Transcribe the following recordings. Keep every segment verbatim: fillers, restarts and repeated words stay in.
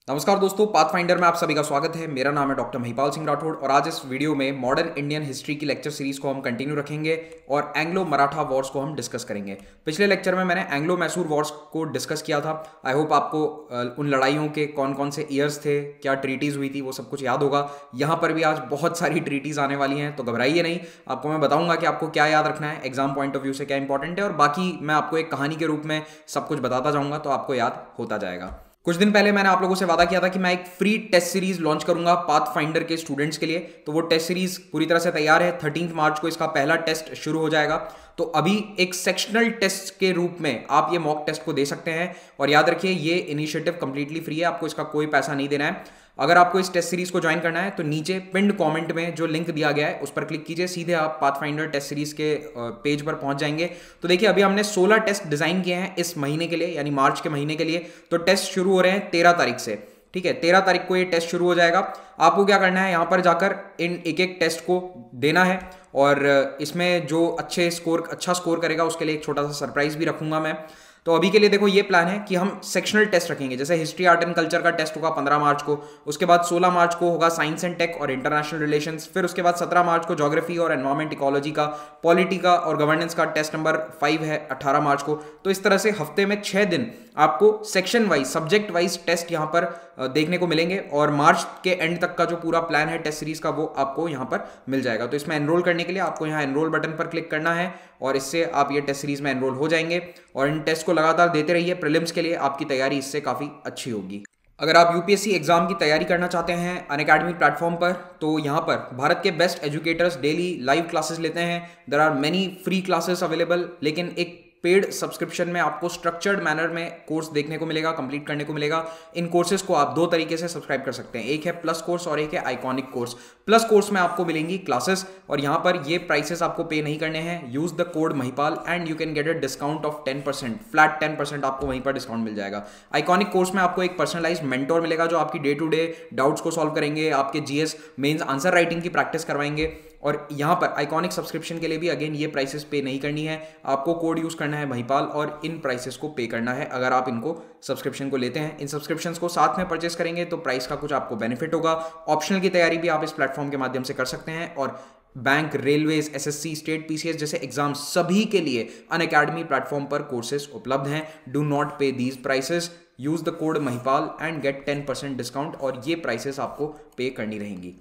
नमस्कार दोस्तों, पाथफाइंडर में आप सभी का स्वागत है। मेरा नाम है डॉक्टर महिपाल सिंह राठौड़ और आज इस वीडियो में मॉडर्न इंडियन हिस्ट्री की लेक्चर सीरीज को हम कंटिन्यू रखेंगे और एंग्लो मराठा वॉर्स को हम डिस्कस करेंगे। पिछले लेक्चर में मैंने एंग्लो मैसूर वॉर्स को डिस्कस किया था। आई होप आपको उन लड़ाइयों के कौन कौन से ईयर्स थे, क्या ट्रीटीज हुई थी, वो सब कुछ याद होगा। यहाँ पर भी आज बहुत सारी ट्रीटीज आने वाली हैं, तो घबराइए नहीं। आपको मैं बताऊंगा कि आपको क्या याद रखना है, एग्जाम पॉइंट ऑफ व्यू से क्या इंपॉर्टेंट है, और बाकी मैं आपको एक कहानी के रूप में सब कुछ बताता जाऊंगा, तो आपको याद होता जाएगा। कुछ दिन पहले मैंने आप लोगों से वादा किया था कि मैं एक फ्री टेस्ट सीरीज लॉन्च करूंगा पाथफाइंडर के स्टूडेंट्स के लिए। तो वो टेस्ट सीरीज पूरी तरह से तैयार है। थर्टीन मार्च को इसका पहला टेस्ट शुरू हो जाएगा। तो अभी एक सेक्शनल टेस्ट के रूप में आप ये मॉक टेस्ट को दे सकते हैं। और याद रखिए, ये इनिशिएटिव कंप्लीटली फ्री है, आपको इसका कोई पैसा नहीं देना है। अगर आपको इस टेस्ट सीरीज को ज्वाइन करना है तो नीचे पिंड कमेंट में जो लिंक दिया गया है उस पर क्लिक कीजिए, सीधे आप पाथफाइंडर टेस्ट सीरीज के पेज पर पहुंच जाएंगे। तो देखिए, अभी हमने सोलह टेस्ट डिजाइन किए हैं इस महीने के लिए, यानी मार्च के महीने के लिए। तो टेस्ट शुरू हो रहे हैं तेरह तारीख से। ठीक है, तेरह तारीख को ये टेस्ट शुरू हो जाएगा। आपको क्या करना है, यहां पर जाकर इन एक एक टेस्ट को देना है और इसमें जो अच्छे स्कोर अच्छा स्कोर करेगा उसके लिए एक छोटा सा सरप्राइज भी रखूंगा मैं। तो अभी के लिए देखो, ये प्लान है कि हम सेक्शनल टेस्ट रखेंगे। जैसे हिस्ट्री, आर्ट एंड कल्चर का टेस्ट होगा पंद्रह मार्च को, उसके बाद सोलह मार्च को होगा साइंस एंड टेक और इंटरनेशनल रिलेशंस, फिर उसके बाद सत्रह मार्च को ज्योग्राफी और एनवायरमेंट इकोलॉजी का, पॉलिटी का और गवर्नेंस का टेस्ट नंबर फाइव है अठारह मार्च को। तो इस तरह से हफ्ते में छह दिन आपको section wise, subject wise test यहाँ पर देखने को मिलेंगे और मार्च के एंड तक का जो पूरा प्लान है टेस्ट सीरीज का, वो आपको यहाँ पर मिल जाएगा। तो इसमें एनरोल करने के लिए आपको यहाँ एनरोल बटन पर क्लिक करना है और इससे आप ये टेस्ट सीरीज में एनरोल हो जाएंगे और इन टेस्ट को लगातार देते रहिए। प्रीलिम्स के लिए आपकी तैयारी इससे काफ़ी अच्छी होगी। अगर आप यूपीएससी एग्जाम की तैयारी करना चाहते हैं अनअकैडमी प्लेटफॉर्म पर, तो यहाँ पर भारत के best educators daily live classes लेते हैं। There are many free classes available, लेकिन एक पेड सब्सक्रिप्शन में आपको स्ट्रक्चर्ड मैनर में कोर्स देखने को मिलेगा, कंप्लीट करने को मिलेगा। इन कोर्सेज को आप दो तरीके से सब्सक्राइब कर सकते हैं, एक है प्लस कोर्स और एक है आइकॉनिक कोर्स। प्लस कोर्स में आपको मिलेंगी क्लासेस और यहाँ पर ये प्राइसेस आपको पे नहीं करने हैं। Use the code Mahipal and you can get a discount of ten percent, flat ten percent आपको वहीं पर डिस्काउंट मिल जाएगा। आइकॉनिक कोर्स में आपको एक पर्सनलाइज्ड मेंटोर मिलेगा जो आपकी डे टू डे डाउट्स को सॉल्व करेंगे, आपके जीएस मेंस आंसर राइटिंग की प्रैक्टिस करवाएंगे। और यहाँ पर आइकॉनिक सब्सक्रिप्शन के लिए भी अगेन ये प्राइसेस पे नहीं करनी है, आपको कोड यूज करना है महिपाल और इन प्राइसेस को पे करना है अगर आप इनको सब्सक्रिप्शन को लेते हैं। इन सब्सक्रिप्शंस को साथ में परचेस करेंगे तो प्राइस का कुछ आपको बेनिफिट होगा। ऑप्शनल की तैयारी भी आप इस प्लेटफॉर्म के माध्यम से कर सकते हैं और bank, railways, SSC, state PCS जैसे एग्जाम सभी के लिए अनअकैडमी प्लेटफॉर्म पर कोर्सेज उपलब्ध हैं। Do not pay these prices, use the code Mahipal and get ten percent discount और ये प्राइसेस आपको पे करनी रहेंगी।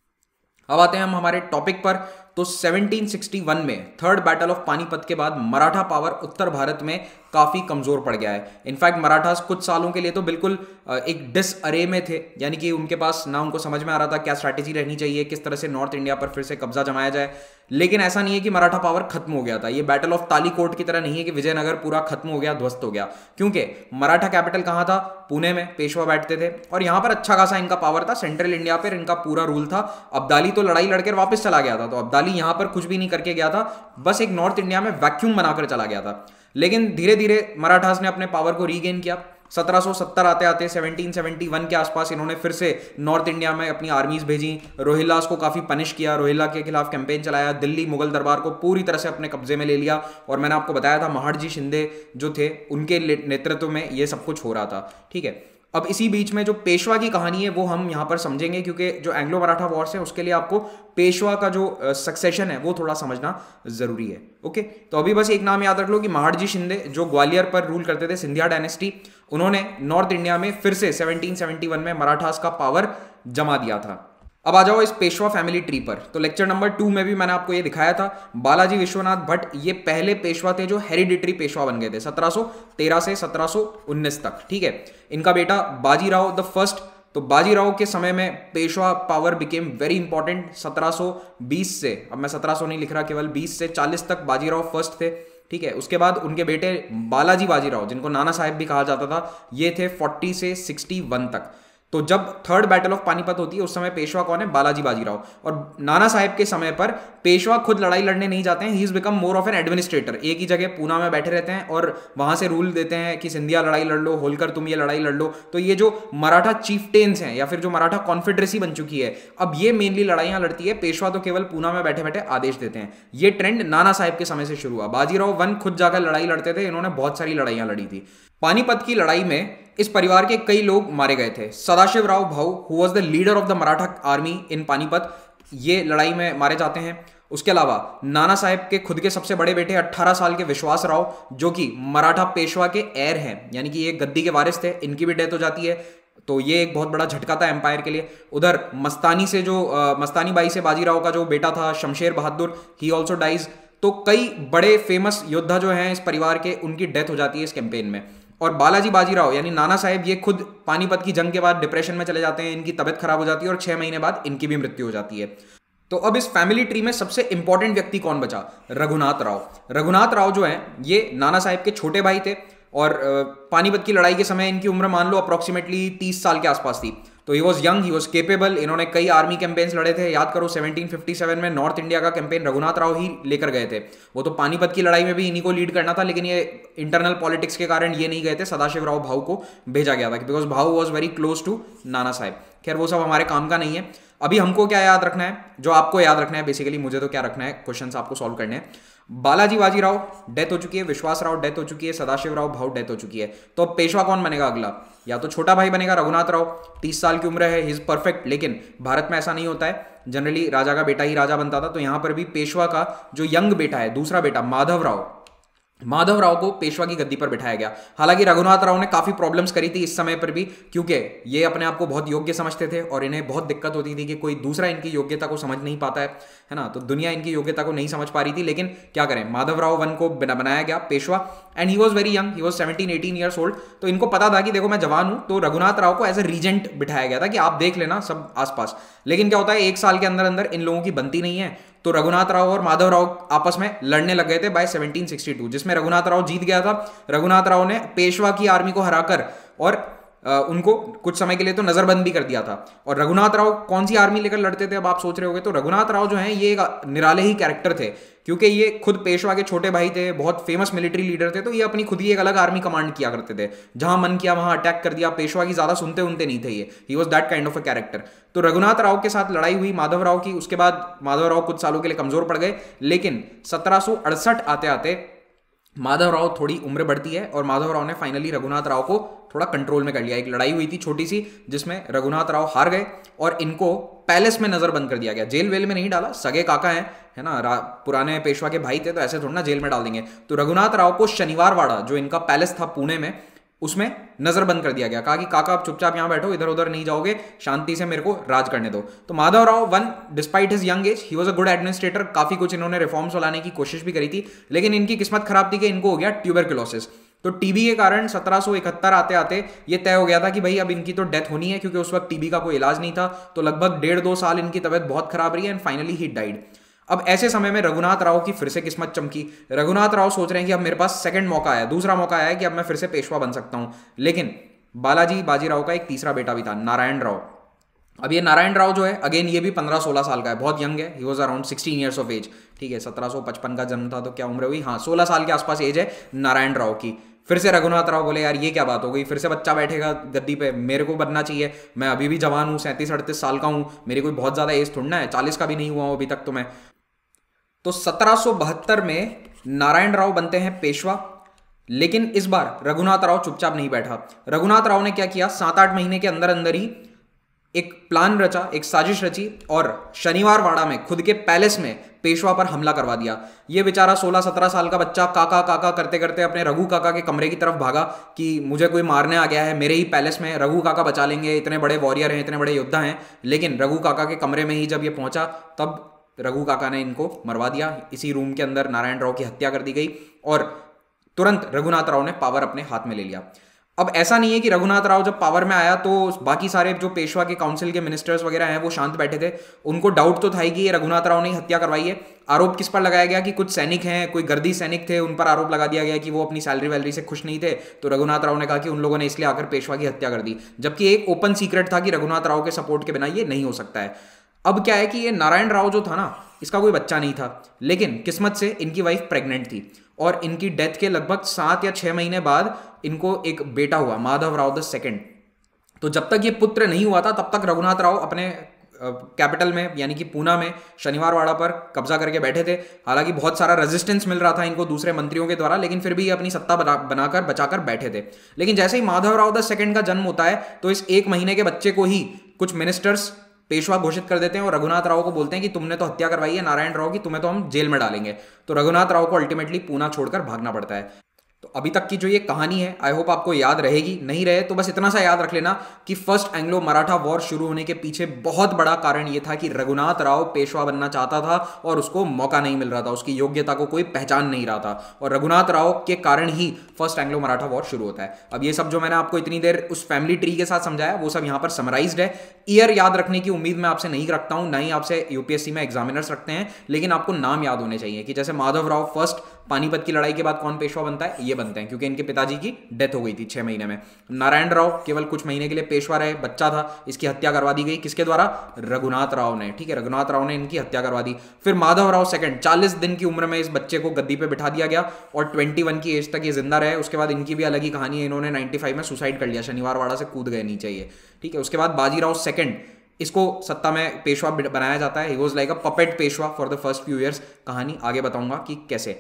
अब आते हैं हम हमारे टॉपिक पर। तो सेवनटीन सिक्सटी वन में थर्ड बैटल ऑफ पानीपत के बाद मराठा पावर उत्तर भारत में काफी कमजोर पड़ गया है। इनफैक्ट मराठास कुछ सालों के लिए तो बिल्कुल एक डिसअरे में थे, यानी कि उनके पास ना उनको समझ में आ रहा था क्या स्ट्रैटेजी रहनी चाहिए, किस तरह से नॉर्थ इंडिया पर फिर से कब्जा जमाया जाए। लेकिन ऐसा नहीं है कि मराठा पावर खत्म हो गया था। ये बैटल ऑफ तालीकोट की तरह नहीं है कि विजयनगर पूरा खत्म हो गया, ध्वस्त हो गया, क्योंकि मराठा कैपिटल कहां था, पुणे में पेशवा बैठते थे और यहां पर अच्छा खासा इनका पावर था। सेंट्रल इंडिया पर इनका पूरा रूल था। अब्दाली तो लड़ाई लड़कर वापस चला गया था, तो अब्दाली यहां पर कुछ भी नहीं करके गया था, बस एक नॉर्थ इंडिया में वैक्यूम बनाकर चला गया था। लेकिन धीरे धीरे मराठास ने अपने पावर को रीगेन किया। सत्रह सौ सत्तर आते आते सेवनटीन सेवेंटी वन के आसपास इन्होंने फिर से नॉर्थ इंडिया में अपनी आर्मीज भेजी, रोहिल्लास को काफी पनिश किया, रोहिल्ला के खिलाफ कैंपेन चलाया, दिल्ली मुगल दरबार को पूरी तरह से अपने कब्जे में ले लिया। और मैंने आपको बताया था महादजी शिंदे जो थे उनके नेतृत्व में ये सब कुछ हो रहा था। ठीक है, अब इसी बीच में जो पेशवा की कहानी है वो हम यहां पर समझेंगे, क्योंकि जो एंग्लो मराठा वॉर्स है उसके लिए आपको पेशवा का जो सक्सेशन है वो थोड़ा समझना जरूरी है। ओके, तो अभी बस एक नाम याद रख लो कि महादजी शिंदे जो ग्वालियर पर रूल करते थे, सिंधिया डायनेस्टी, उन्होंने नॉर्थ इंडिया में फिर से सेवनटीन सेवेंटी वन में मराठास का पावर जमा दिया था। अब आ जाओ इस पेशवा फैमिली ट्री पर। तो लेक्चर नंबर टू में भी मैंने आपको ये दिखाया था। बालाजी विश्वनाथ भट्ट ये पहले पेशवा थे जो हेरिडिटरी पेशवा बन गए थे सत्रह सौ तेरह से सत्रह सौ उन्नीस तक। ठीक है, इनका बेटा बाजीराव द फर्स्ट, तो बाजीराव के समय में Peshwa power became very important. सत्रह सौ बीस से, अब मैं सत्रह सौ नहीं लिख रहा, केवल बीस से चालीस तक बाजीराव फर्स्ट थे। ठीक है, उसके बाद उनके बेटे बालाजी बाजीराव, जिनको नाना साहेब भी कहा जाता था, ये थे चालीस से इकसठ तक। तो जब थर्ड बैटल ऑफ पानीपत होती है उस समय पेशवा कौन है, बालाजी बाजीराव। और नाना साहेब के समय पर पेशवा खुद लड़ाई लड़ने नहीं जाते हैं, he is become more of an administrator. एक ही जगह पूना में बैठे रहते हैं और वहां से रूल देते हैं कि सिंधिया लड़ाई लड़ लो, होलकर तुम ये लड़ाई लड़ लो। तो ये जो मराठा चीफटेन्स हैं या फिर जो मराठा कॉन्फेडरेसी बन चुकी है, अब ये मेनली लड़ाइयां लड़ती है, पेशवा तो केवल पूना में बैठे बैठे आदेश देते हैं। ये ट्रेंड नाना साहेब के समय से शुरू हुआ। बाजीराव वन खुद जाकर लड़ाई लड़ते थे, इन्होंने बहुत सारी लड़ाइयां लड़ी थी। पानीपत की लड़ाई में इस परिवार के कई लोग मारे गए थे। Sadashiv Rao Bhau, who was the leader of the Maratha army in Panipat, ये लड़ाई में मारे जाते हैं। उसके अलावा नाना साहेब के खुद के सबसे बड़े बेटे अठारह साल के विश्वास राव, जो कि मराठा पेशवा के हेir हैं, यानी कि ये गद्दी के वारिस थे, इनकी भी डेथ हो जाती है। तो ये एक बहुत बड़ा झटका था एम्पायर के लिए। उधर मस्तानी से जो आ, मस्तानी बाई से बाजीराव का जो बेटा था Shamsher Bahadur, he also dies. तो कई बड़े फेमस योद्धा जो हैं इस परिवार के, उनकी डेथ हो जाती है इस कैंपेन में। और बालाजी बाजीराव यानी नाना साहेब, ये खुद पानीपत की जंग के बाद डिप्रेशन में चले जाते हैं, इनकी तबियत खराब हो जाती है और छह महीने बाद इनकी भी मृत्यु हो जाती है। तो अब इस फैमिली ट्री में सबसे इंपॉर्टेंट व्यक्ति कौन बचा? रघुनाथ राव। रघुनाथ राव जो है ये नाना साहेब के छोटे भाई थे और पानीपत की लड़ाई के समय इनकी उम्र मान लो अप्रोक्सीमेटली तीस साल के आसपास थी। तो he was young, he was capable. इन्होंने कई आर्मी कैंपेन्स लड़े थे। याद करो सेवनटीन फिफ्टी सेवन में नॉर्थ इंडिया का कैंपेन रघुनाथ राव ही लेकर गए थे। वो तो पानीपत की लड़ाई में भी इन्हीं को लीड करना था, लेकिन ये इंटरनल पॉलिटिक्स के कारण ये नहीं गए थे। सदाशिव राव भाऊ को भेजा गया था बिकॉज भाऊ was very close to Nana Saheb. खैर वो सब हमारे काम का नहीं है। अभी हमको क्या याद रखना है, जो आपको याद रखना है बेसिकली, मुझे तो क्या रखना है, क्वेश्चंस आपको सॉल्व करने हैं। बालाजी बाजीराव डेथ हो चुकी है, विश्वास राव डेथ हो चुकी है, सदाशिव राव भाऊ डेथ हो चुकी है। तो अब पेशवा कौन बनेगा अगला? या तो छोटा भाई बनेगा रघुनाथ राव, तीस साल की उम्र है, ही इज परफेक्ट। लेकिन भारत में ऐसा नहीं होता है, जनरली राजा का बेटा ही राजा बनता था। तो यहां पर भी पेशवा का जो यंग बेटा है, दूसरा बेटा माधव राव, माधव राव को पेशवा की गद्दी पर बिठाया गया। हालांकि रघुनाथ राव ने काफी प्रॉब्लम्स करी थी इस समय पर भी, क्योंकि ये अपने आप को बहुत योग्य समझते थे और इन्हें बहुत दिक्कत होती थी कि कोई दूसरा इनकी योग्यता को समझ नहीं पाता है, है ना। तो दुनिया इनकी योग्यता को नहीं समझ पा रही थी। लेकिन क्या करें, माधव राव वन को बनाया गया Peshwa, and he was very young, he was seventeen eighteen years old. तो इनको पता था कि देखो मैं जवान हूं, तो रघुनाथ राव को एज ए रीजेंट बिठाया गया था कि आप देख लेना सब आसपास। लेकिन क्या होता है, एक साल के अंदर अंदर इन लोगों की बनती नहीं है। तो रघुनाथ राव और माधव राव आपस में लड़ने लग गए थे बाय सेवनटीन सिक्सटी टू, जिसमें रघुनाथ राव जीत गया था। रघुनाथ राव ने पेशवा की आर्मी को हराकर और आ, उनको कुछ समय के लिए तो नजरबंद भी कर दिया था। और रघुनाथ राव कौन सी आर्मी लेकर लड़ते थे, अब आप सोच रहे होंगे। तो रघुनाथ राव जो हैं ये एक निराले ही कैरेक्टर थे, क्योंकि ये खुद पेशवा के छोटे भाई थे, बहुत फेमस मिलिट्री लीडर थे। तो ये अपनी खुद ही एक अलग आर्मी कमांड किया करते थे, जहां मन किया वहां अटैक कर दिया। पेशवा की ज्यादा सुनते उनते नहीं थे ये, he was that kind of a character. तो रघुनाथ राव के साथ लड़ाई हुई माधव राव की। उसके बाद माधव राव कुछ सालों के लिए कमजोर पड़ गए, लेकिन सत्रह सौ अड़सठ आते आते माधव राव थोड़ी उम्र बढ़ती है और माधव राव ने फाइनली रघुनाथ राव को थोड़ा कंट्रोल में कर लिया। एक लड़ाई हुई थी छोटी सी, जिसमें रघुनाथ राव हार गए और इनको पैलेस में नजरबंद कर दिया गया। जेल वेल में नहीं डाला, सगे काका हैं, है ना, पुराने पेशवा के भाई थे, तो ऐसे थोड़ा ना जेल में डाल देंगे। तो रघुनाथ राव को शनिवार वाड़ा, जो इनका पैलेस था पुणे में, उसमें नजरबंद कर दिया गया। कहा कि काका आप चुपचाप यहां बैठो, इधर उधर नहीं जाओगे, शांति से मेरे को राज करने दो। तो Madhav Rao one, despite his young age, he was a good administrator. काफी कुछ इन्होंने रिफॉर्म्स लाने की कोशिश भी करी थी, लेकिन इनकी किस्मत खराब थी कि इनको हो गया ट्यूबरकुलोसिस। तो टीबी के कारण सत्रह सौ इकहत्तर आते आते ये तय हो गया था कि भाई अब इनकी तो डेथ होनी है, क्योंकि उस वक्त टीबी का कोई इलाज नहीं था। तो लगभग डेढ़ दो साल इनकी तबियत बहुत खराब रही एंड फाइनली ही डाइड। अब ऐसे समय में रघुनाथ राव की फिर से किस्मत चमकी। रघुनाथ राव सोच रहे हैं कि अब मेरे पास सेकंड मौका आया, दूसरा मौका आया है कि अब मैं फिर से पेशवा बन सकता हूं। लेकिन बालाजी बाजीराव का एक तीसरा बेटा भी था, नारायण राव। अब ये नारायण राव जो है, अगेन ये भी पंद्रह सोलह साल का है, बहुत यंग है। He was around sixteen years of age. ठीक है, सत्रह सौ पचपन का जन्म था, तो क्या उम्र हुई, हाँ सोलह साल के आसपास एज है नारायण राव की। फिर से रघुनाथ राव बोले यार ये क्या बात हो गई, फिर से बच्चा बैठेगा गद्दी पे, मेरे को बनना चाहिए। मैं अभी भी जवान हूँ, सैंतीस अड़तीस साल का हूँ, मेरी कोई बहुत ज्यादा एज थोड़ी ना है, चालीस का भी नहीं हुआ हूँ अभी तक तो मैं। तो सत्रह सौ बहत्तर में नारायण राव बनते हैं पेशवा। लेकिन इस बार रघुनाथ राव चुपचाप नहीं बैठा। रघुनाथ राव ने क्या किया, सात आठ महीने के अंदर अंदर ही एक प्लान रचा, एक साजिश रची और शनिवार वाड़ा में खुद के पैलेस में पेशवा पर हमला करवा दिया। ये बेचारा सोलह सत्रह साल का बच्चा काका काका करते करते अपने रघु काका के कमरे की तरफ भागा कि मुझे कोई मारने आ गया है, मेरे ही पैलेस में रघु काका बचा लेंगे, इतने बड़े वॉरियर हैं, इतने बड़े योद्धा हैं। लेकिन रघु काका के कमरे में ही जब ये पहुंचा, तब रघु काका ने इनको मरवा दिया। इसी रूम के अंदर नारायण राव की हत्या कर दी गई और तुरंत रघुनाथ राव ने पावर अपने हाथ में ले लिया। अब ऐसा नहीं है कि रघुनाथ राव जब पावर में आया तो बाकी सारे जो पेशवा के काउंसिल के मिनिस्टर्स वगैरह हैं वो शांत बैठे थे। उनको डाउट तो था ही कि ये रघुनाथ राव ने हत्या करवाई है। आरोप किस पर लगाया गया कि कुछ सैनिक हैं, कोई गर्दी सैनिक थे, उन पर आरोप लगा दिया गया कि वो अपनी सैलरी वैलरी से खुश नहीं थे। तो रघुनाथ राव ने कहा कि उन लोगों ने इसलिए आकर पेशवा की हत्या कर दी, जबकि एक ओपन सीक्रेट था कि रघुनाथ राव के सपोर्ट के बिना ये नहीं हो सकता है। अब क्या है कि ये नारायण राव जो था ना, इसका कोई बच्चा नहीं था, लेकिन किस्मत से इनकी वाइफ प्रेग्नेंट थी और इनकी डेथ के लगभग सात या छह महीने बाद इनको एक बेटा हुआ, माधव राव द सेकंड। तो जब तक ये पुत्र नहीं हुआ था तब तक रघुनाथ राव अपने कैपिटल में यानी कि पूना में शनिवारवाड़ा पर कब्जा करके बैठे थे। हालांकि बहुत सारा रेजिस्टेंस मिल रहा था इनको दूसरे मंत्रियों के द्वारा, लेकिन फिर भी अपनी सत्ता बना बनाकर बचाकर बैठे थे। लेकिन जैसे ही माधवराव द सेकंड का जन्म होता है तो इस एक महीने के बच्चे को ही कुछ मिनिस्टर्स पेशवा घोषित कर देते हैं और रघुनाथ राव को बोलते हैं कि तुमने तो हत्या करवाई है नारायण राव की, तुम्हें तो हम जेल में डालेंगे। तो रघुनाथ राव को अल्टीमेटली पूना छोड़कर भागना पड़ता है। तो अभी तक की जो ये कहानी है आई होप आपको याद रहेगी, नहीं रहे तो बस इतना सा याद रख लेना कि फर्स्ट एंग्लो मराठा वॉर शुरू होने के पीछे बहुत बड़ा कारण ये था कि रघुनाथ राव पेशवा बनना चाहता था और उसको मौका नहीं मिल रहा था, उसकी योग्यता को कोई पहचान नहीं रहा था, और रघुनाथ राव के कारण ही फर्स्ट एंग्लो मराठा वॉर शुरू होता है। अब ये सब जो मैंने आपको इतनी देर उस फैमिली ट्री के साथ समझाया वो सब यहाँ पर समराइज्ड है। ईयर याद रखने की उम्मीद मैं आपसे नहीं रखता हूं, ना ही आपसे यूपीएससी में एग्जामिनर्स रखते हैं, लेकिन आपको नाम याद होने चाहिए कि जैसे माधव राव फर्स्ट पानीपत की लड़ाई के बाद कौन पेशवा बनता है, ये बनते हैं क्योंकि इनके पिताजी की डेथ हो गई थी छह महीने में। नारायण राव केवल कुछ महीने के लिए पेशवा रहे, बच्चा था, इसकी हत्या करवा दी गई किसके द्वारा, रघुनाथ राव ने। ठीक है, रघुनाथ राव ने इनकी हत्या करवा दी। फिर माधव राव सेकंड चालीस दिन की उम्र में इस बच्चे को गद्दी पे बिठा दिया गया और इक्कीस की एज तक ये जिंदा रहे। उसके बाद इनकी भी अलग ही कहानी है, इन्होंने पचानवे में सुसाइड कर लिया, शनिवारवाड़ा से कूद गए नीचे ये। ठीक है, उसके बाद बाजीराव सेकंड, इसको सत्ता में पेशवा बनाया जाता है। He was like a puppet Peshwa for the first few years. कहानी आगे बताऊंगा कि कैसे।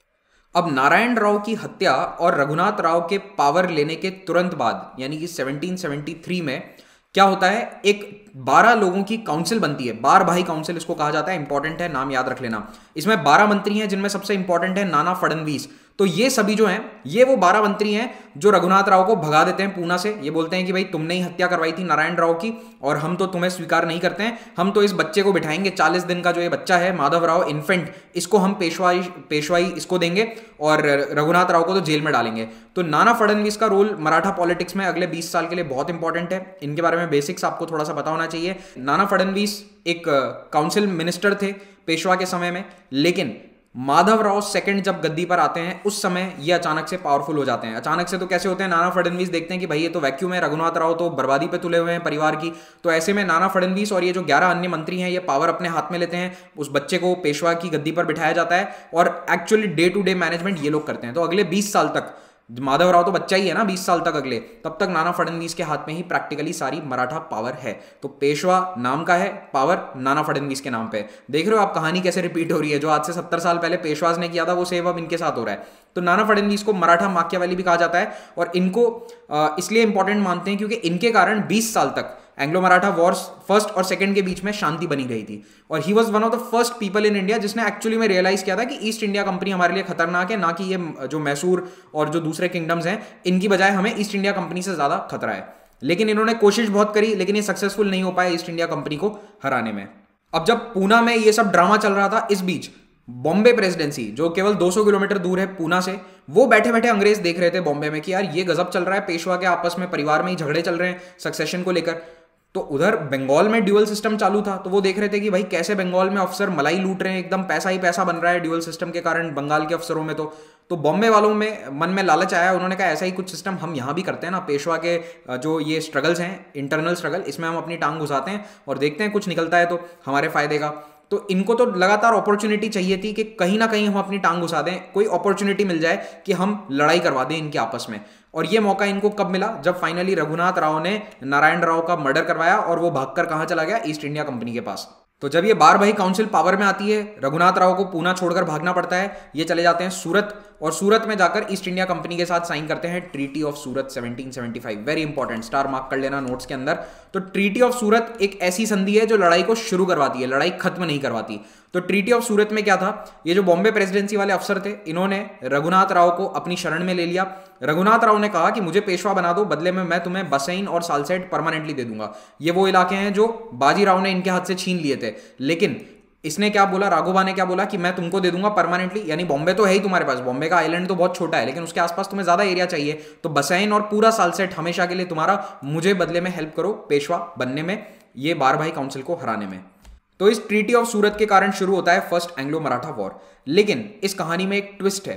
अब नारायण राव की हत्या और रघुनाथ राव के पावर लेने के तुरंत बाद यानी कि सत्रह सौ तिहत्तर में क्या होता है, एक बारह लोगों की काउंसिल बनती है, बार भाई काउंसिल इसको कहा जाता है, इंपॉर्टेंट है, नाम याद रख लेना। इसमें बारह मंत्री हैं जिनमें सबसे इंपॉर्टेंट है नाना फडणवीस। तो ये सभी जो हैं ये वो बारह मंत्री हैं जो रघुनाथ राव को भगा देते हैं पूना से। ये बोलते हैं कि भाई तुमने ही हत्या करवाई थी नारायण राव की और हम तो तुम्हें स्वीकार नहीं करते हैं, हम तो इस बच्चे को बिठाएंगे, चालीस दिन का जो ये बच्चा है माधव राव इन्फेंट, इसको हम पेशवाई पेशवाई इसको देंगे और रघुनाथ राव को तो जेल में डालेंगे। तो नाना फडणवीस का रोल मराठा पॉलिटिक्स में अगले बीस साल के लिए बहुत इंपॉर्टेंट है। इनके बारे में बेसिक्स आपको थोड़ा सा पता होना चाहिए। नाना फडणवीस एक काउंसिल मिनिस्टर थे पेशवा के समय में, लेकिन माधव राव सेकंड जब गद्दी पर आते हैं उस समय ये अचानक से पावरफुल हो जाते हैं। अचानक से तो कैसे होते हैं, नाना फडणवीस देखते हैं कि भाई ये तो वैक्यूम है, रघुनाथ राव तो बर्बादी पे तुले हुए हैं परिवार की। तो ऐसे में नाना फडणवीस और ये जो ग्यारह अन्य मंत्री हैं ये पावर अपने हाथ में लेते हैं, उस बच्चे को पेशवा की गद्दी पर बिठाया जाता है और actually day to day management ये लोग करते हैं। तो अगले बीस साल तक, माधव राव तो बच्चा ही है ना बीस साल तक अगले, तब तक नाना फडणवीस के हाथ में ही प्रैक्टिकली सारी मराठा पावर है। तो पेशवा नाम का है, पावर नाना फडणवीस के नाम पे। देख रहे हो आप कहानी कैसे रिपीट हो रही है, जो आज से सत्तर साल पहले पेशवाज ने किया था वो सेव अब इनके साथ हो रहा है। तो नाना फडणवीस को मराठा माकियावेली भी कहा जाता है और इनको इसलिए इंपॉर्टेंट मानते हैं क्योंकि इनके कारण बीस साल तक एंग्लो मराठा वॉर्स फर्स्ट और सेकंड के बीच में शांति बनी रही थी। और he was one of the first people in India जिसने एक्चुअली में रियलाइज किया था कि ईस्ट इंडिया कंपनी हमारे लिए खतरनाक है, ना कि ये जो मैसूर और जो दूसरे किंगडम्स हैं इनकी बजाय हमें ईस्ट इंडिया कंपनी से ज्यादा खतरा है। लेकिन इन्होंने कोशिश बहुत करी, लेकिन ये सक्सेसफुल नहीं हो पाए ईस्ट इंडिया कंपनी को हराने में। अब जब पूना में ये सब ड्रामा चल रहा था, इस बीच बॉम्बे प्रेसिडेंसी जो केवल दो सौ किलोमीटर दूर है पूना से, वो बैठे बैठे अंग्रेज देख रहे थे बॉम्बे में कि यार ये गजब चल रहा है, पेशवा के आपस में परिवार में ही झगड़े चल रहे हैं सक्सेशन को लेकर। तो उधर बंगाल में ड्यूअल सिस्टम चालू था, तो वो देख रहे थे कि भाई कैसे बंगाल में अफसर मलाई लूट रहे हैं, एकदम पैसा ही पैसा बन रहा है ड्यूअल सिस्टम के कारण बंगाल के अफसरों में। तो तो बॉम्बे वालों में मन में लालच आया, उन्होंने कहा ऐसा ही कुछ सिस्टम हम यहाँ भी करते हैं ना, पेशवा के जो ये स्ट्रगल्स हैं इंटरनल स्ट्रगल, इसमें हम अपनी टांग घुसाते हैं और देखते हैं कुछ निकलता है तो हमारे फायदे का। तो इनको तो लगातार अपॉर्चुनिटी चाहिए थी कि कहीं ना कहीं हम अपनी टांग घुसा दें, कोई अपॉर्चुनिटी मिल जाए कि हम लड़ाई करवा दें इनके आपस में। और ये मौका इनको कब मिला, जब फाइनली रघुनाथ राव ने नारायण राव का मर्डर करवाया और वो भागकर कहां चला गया, ईस्ट इंडिया कंपनी के पास। तो जब ये बार भाई काउंसिल पावर में आती है, रघुनाथ राव को पूना छोड़कर भागना पड़ता है, ये चले जाते हैं सूरत और सूरत में जाकर ईस्ट इंडिया कंपनी के साथ साइन करते हैं ट्रीटी ऑफ सूरत सत्रह सौ पचहत्तर। वेरी इंपॉर्टेंट, स्टार मार्क कर लेना नोट्स के अंदर। तो ट्रीटी ऑफ सूरत एक ऐसी संधि है जो लड़ाई को शुरू करवाती है, लड़ाई खत्म नहीं करवाती। तो ट्रीटी ऑफ सूरत में क्या था, ये जो बॉम्बे प्रेसिडेंसी वाले अफसर थे इन्होंने रघुनाथ राव को अपनी शरण में ले लिया। रघुनाथ राव ने कहा कि मुझे पेशवा बना दो, बदले में मैं तुम्हें बसैन और सालसेट परमानेंटली दे दूंगा। ये वो इलाके हैं जो बाजीराव ने इनके हाथ से छीन लिए थे, लेकिन इसने क्या बोला, राघोबा ने क्या बोला कि मैं तुमको दे दूंगा परमानेंटली, यानी बॉम्बे तो है ही तुम्हारे पास, बॉम्बे का आइलैंड तो बहुत छोटा है लेकिन उसके आसपास तुम्हें ज्यादा एरिया चाहिए, तो बसैन और पूरा सालसेट हमेशा के लिए तुम्हारा, मुझे बदले में हेल्प करो पेशवा बनने में, ये बार भाई काउंसिल को हराने में। तो इस ट्रीटी ऑफ सूरत के कारण शुरू होता है फर्स्ट एंग्लो मराठा वॉर। लेकिन इस कहानी में एक ट्विस्ट है।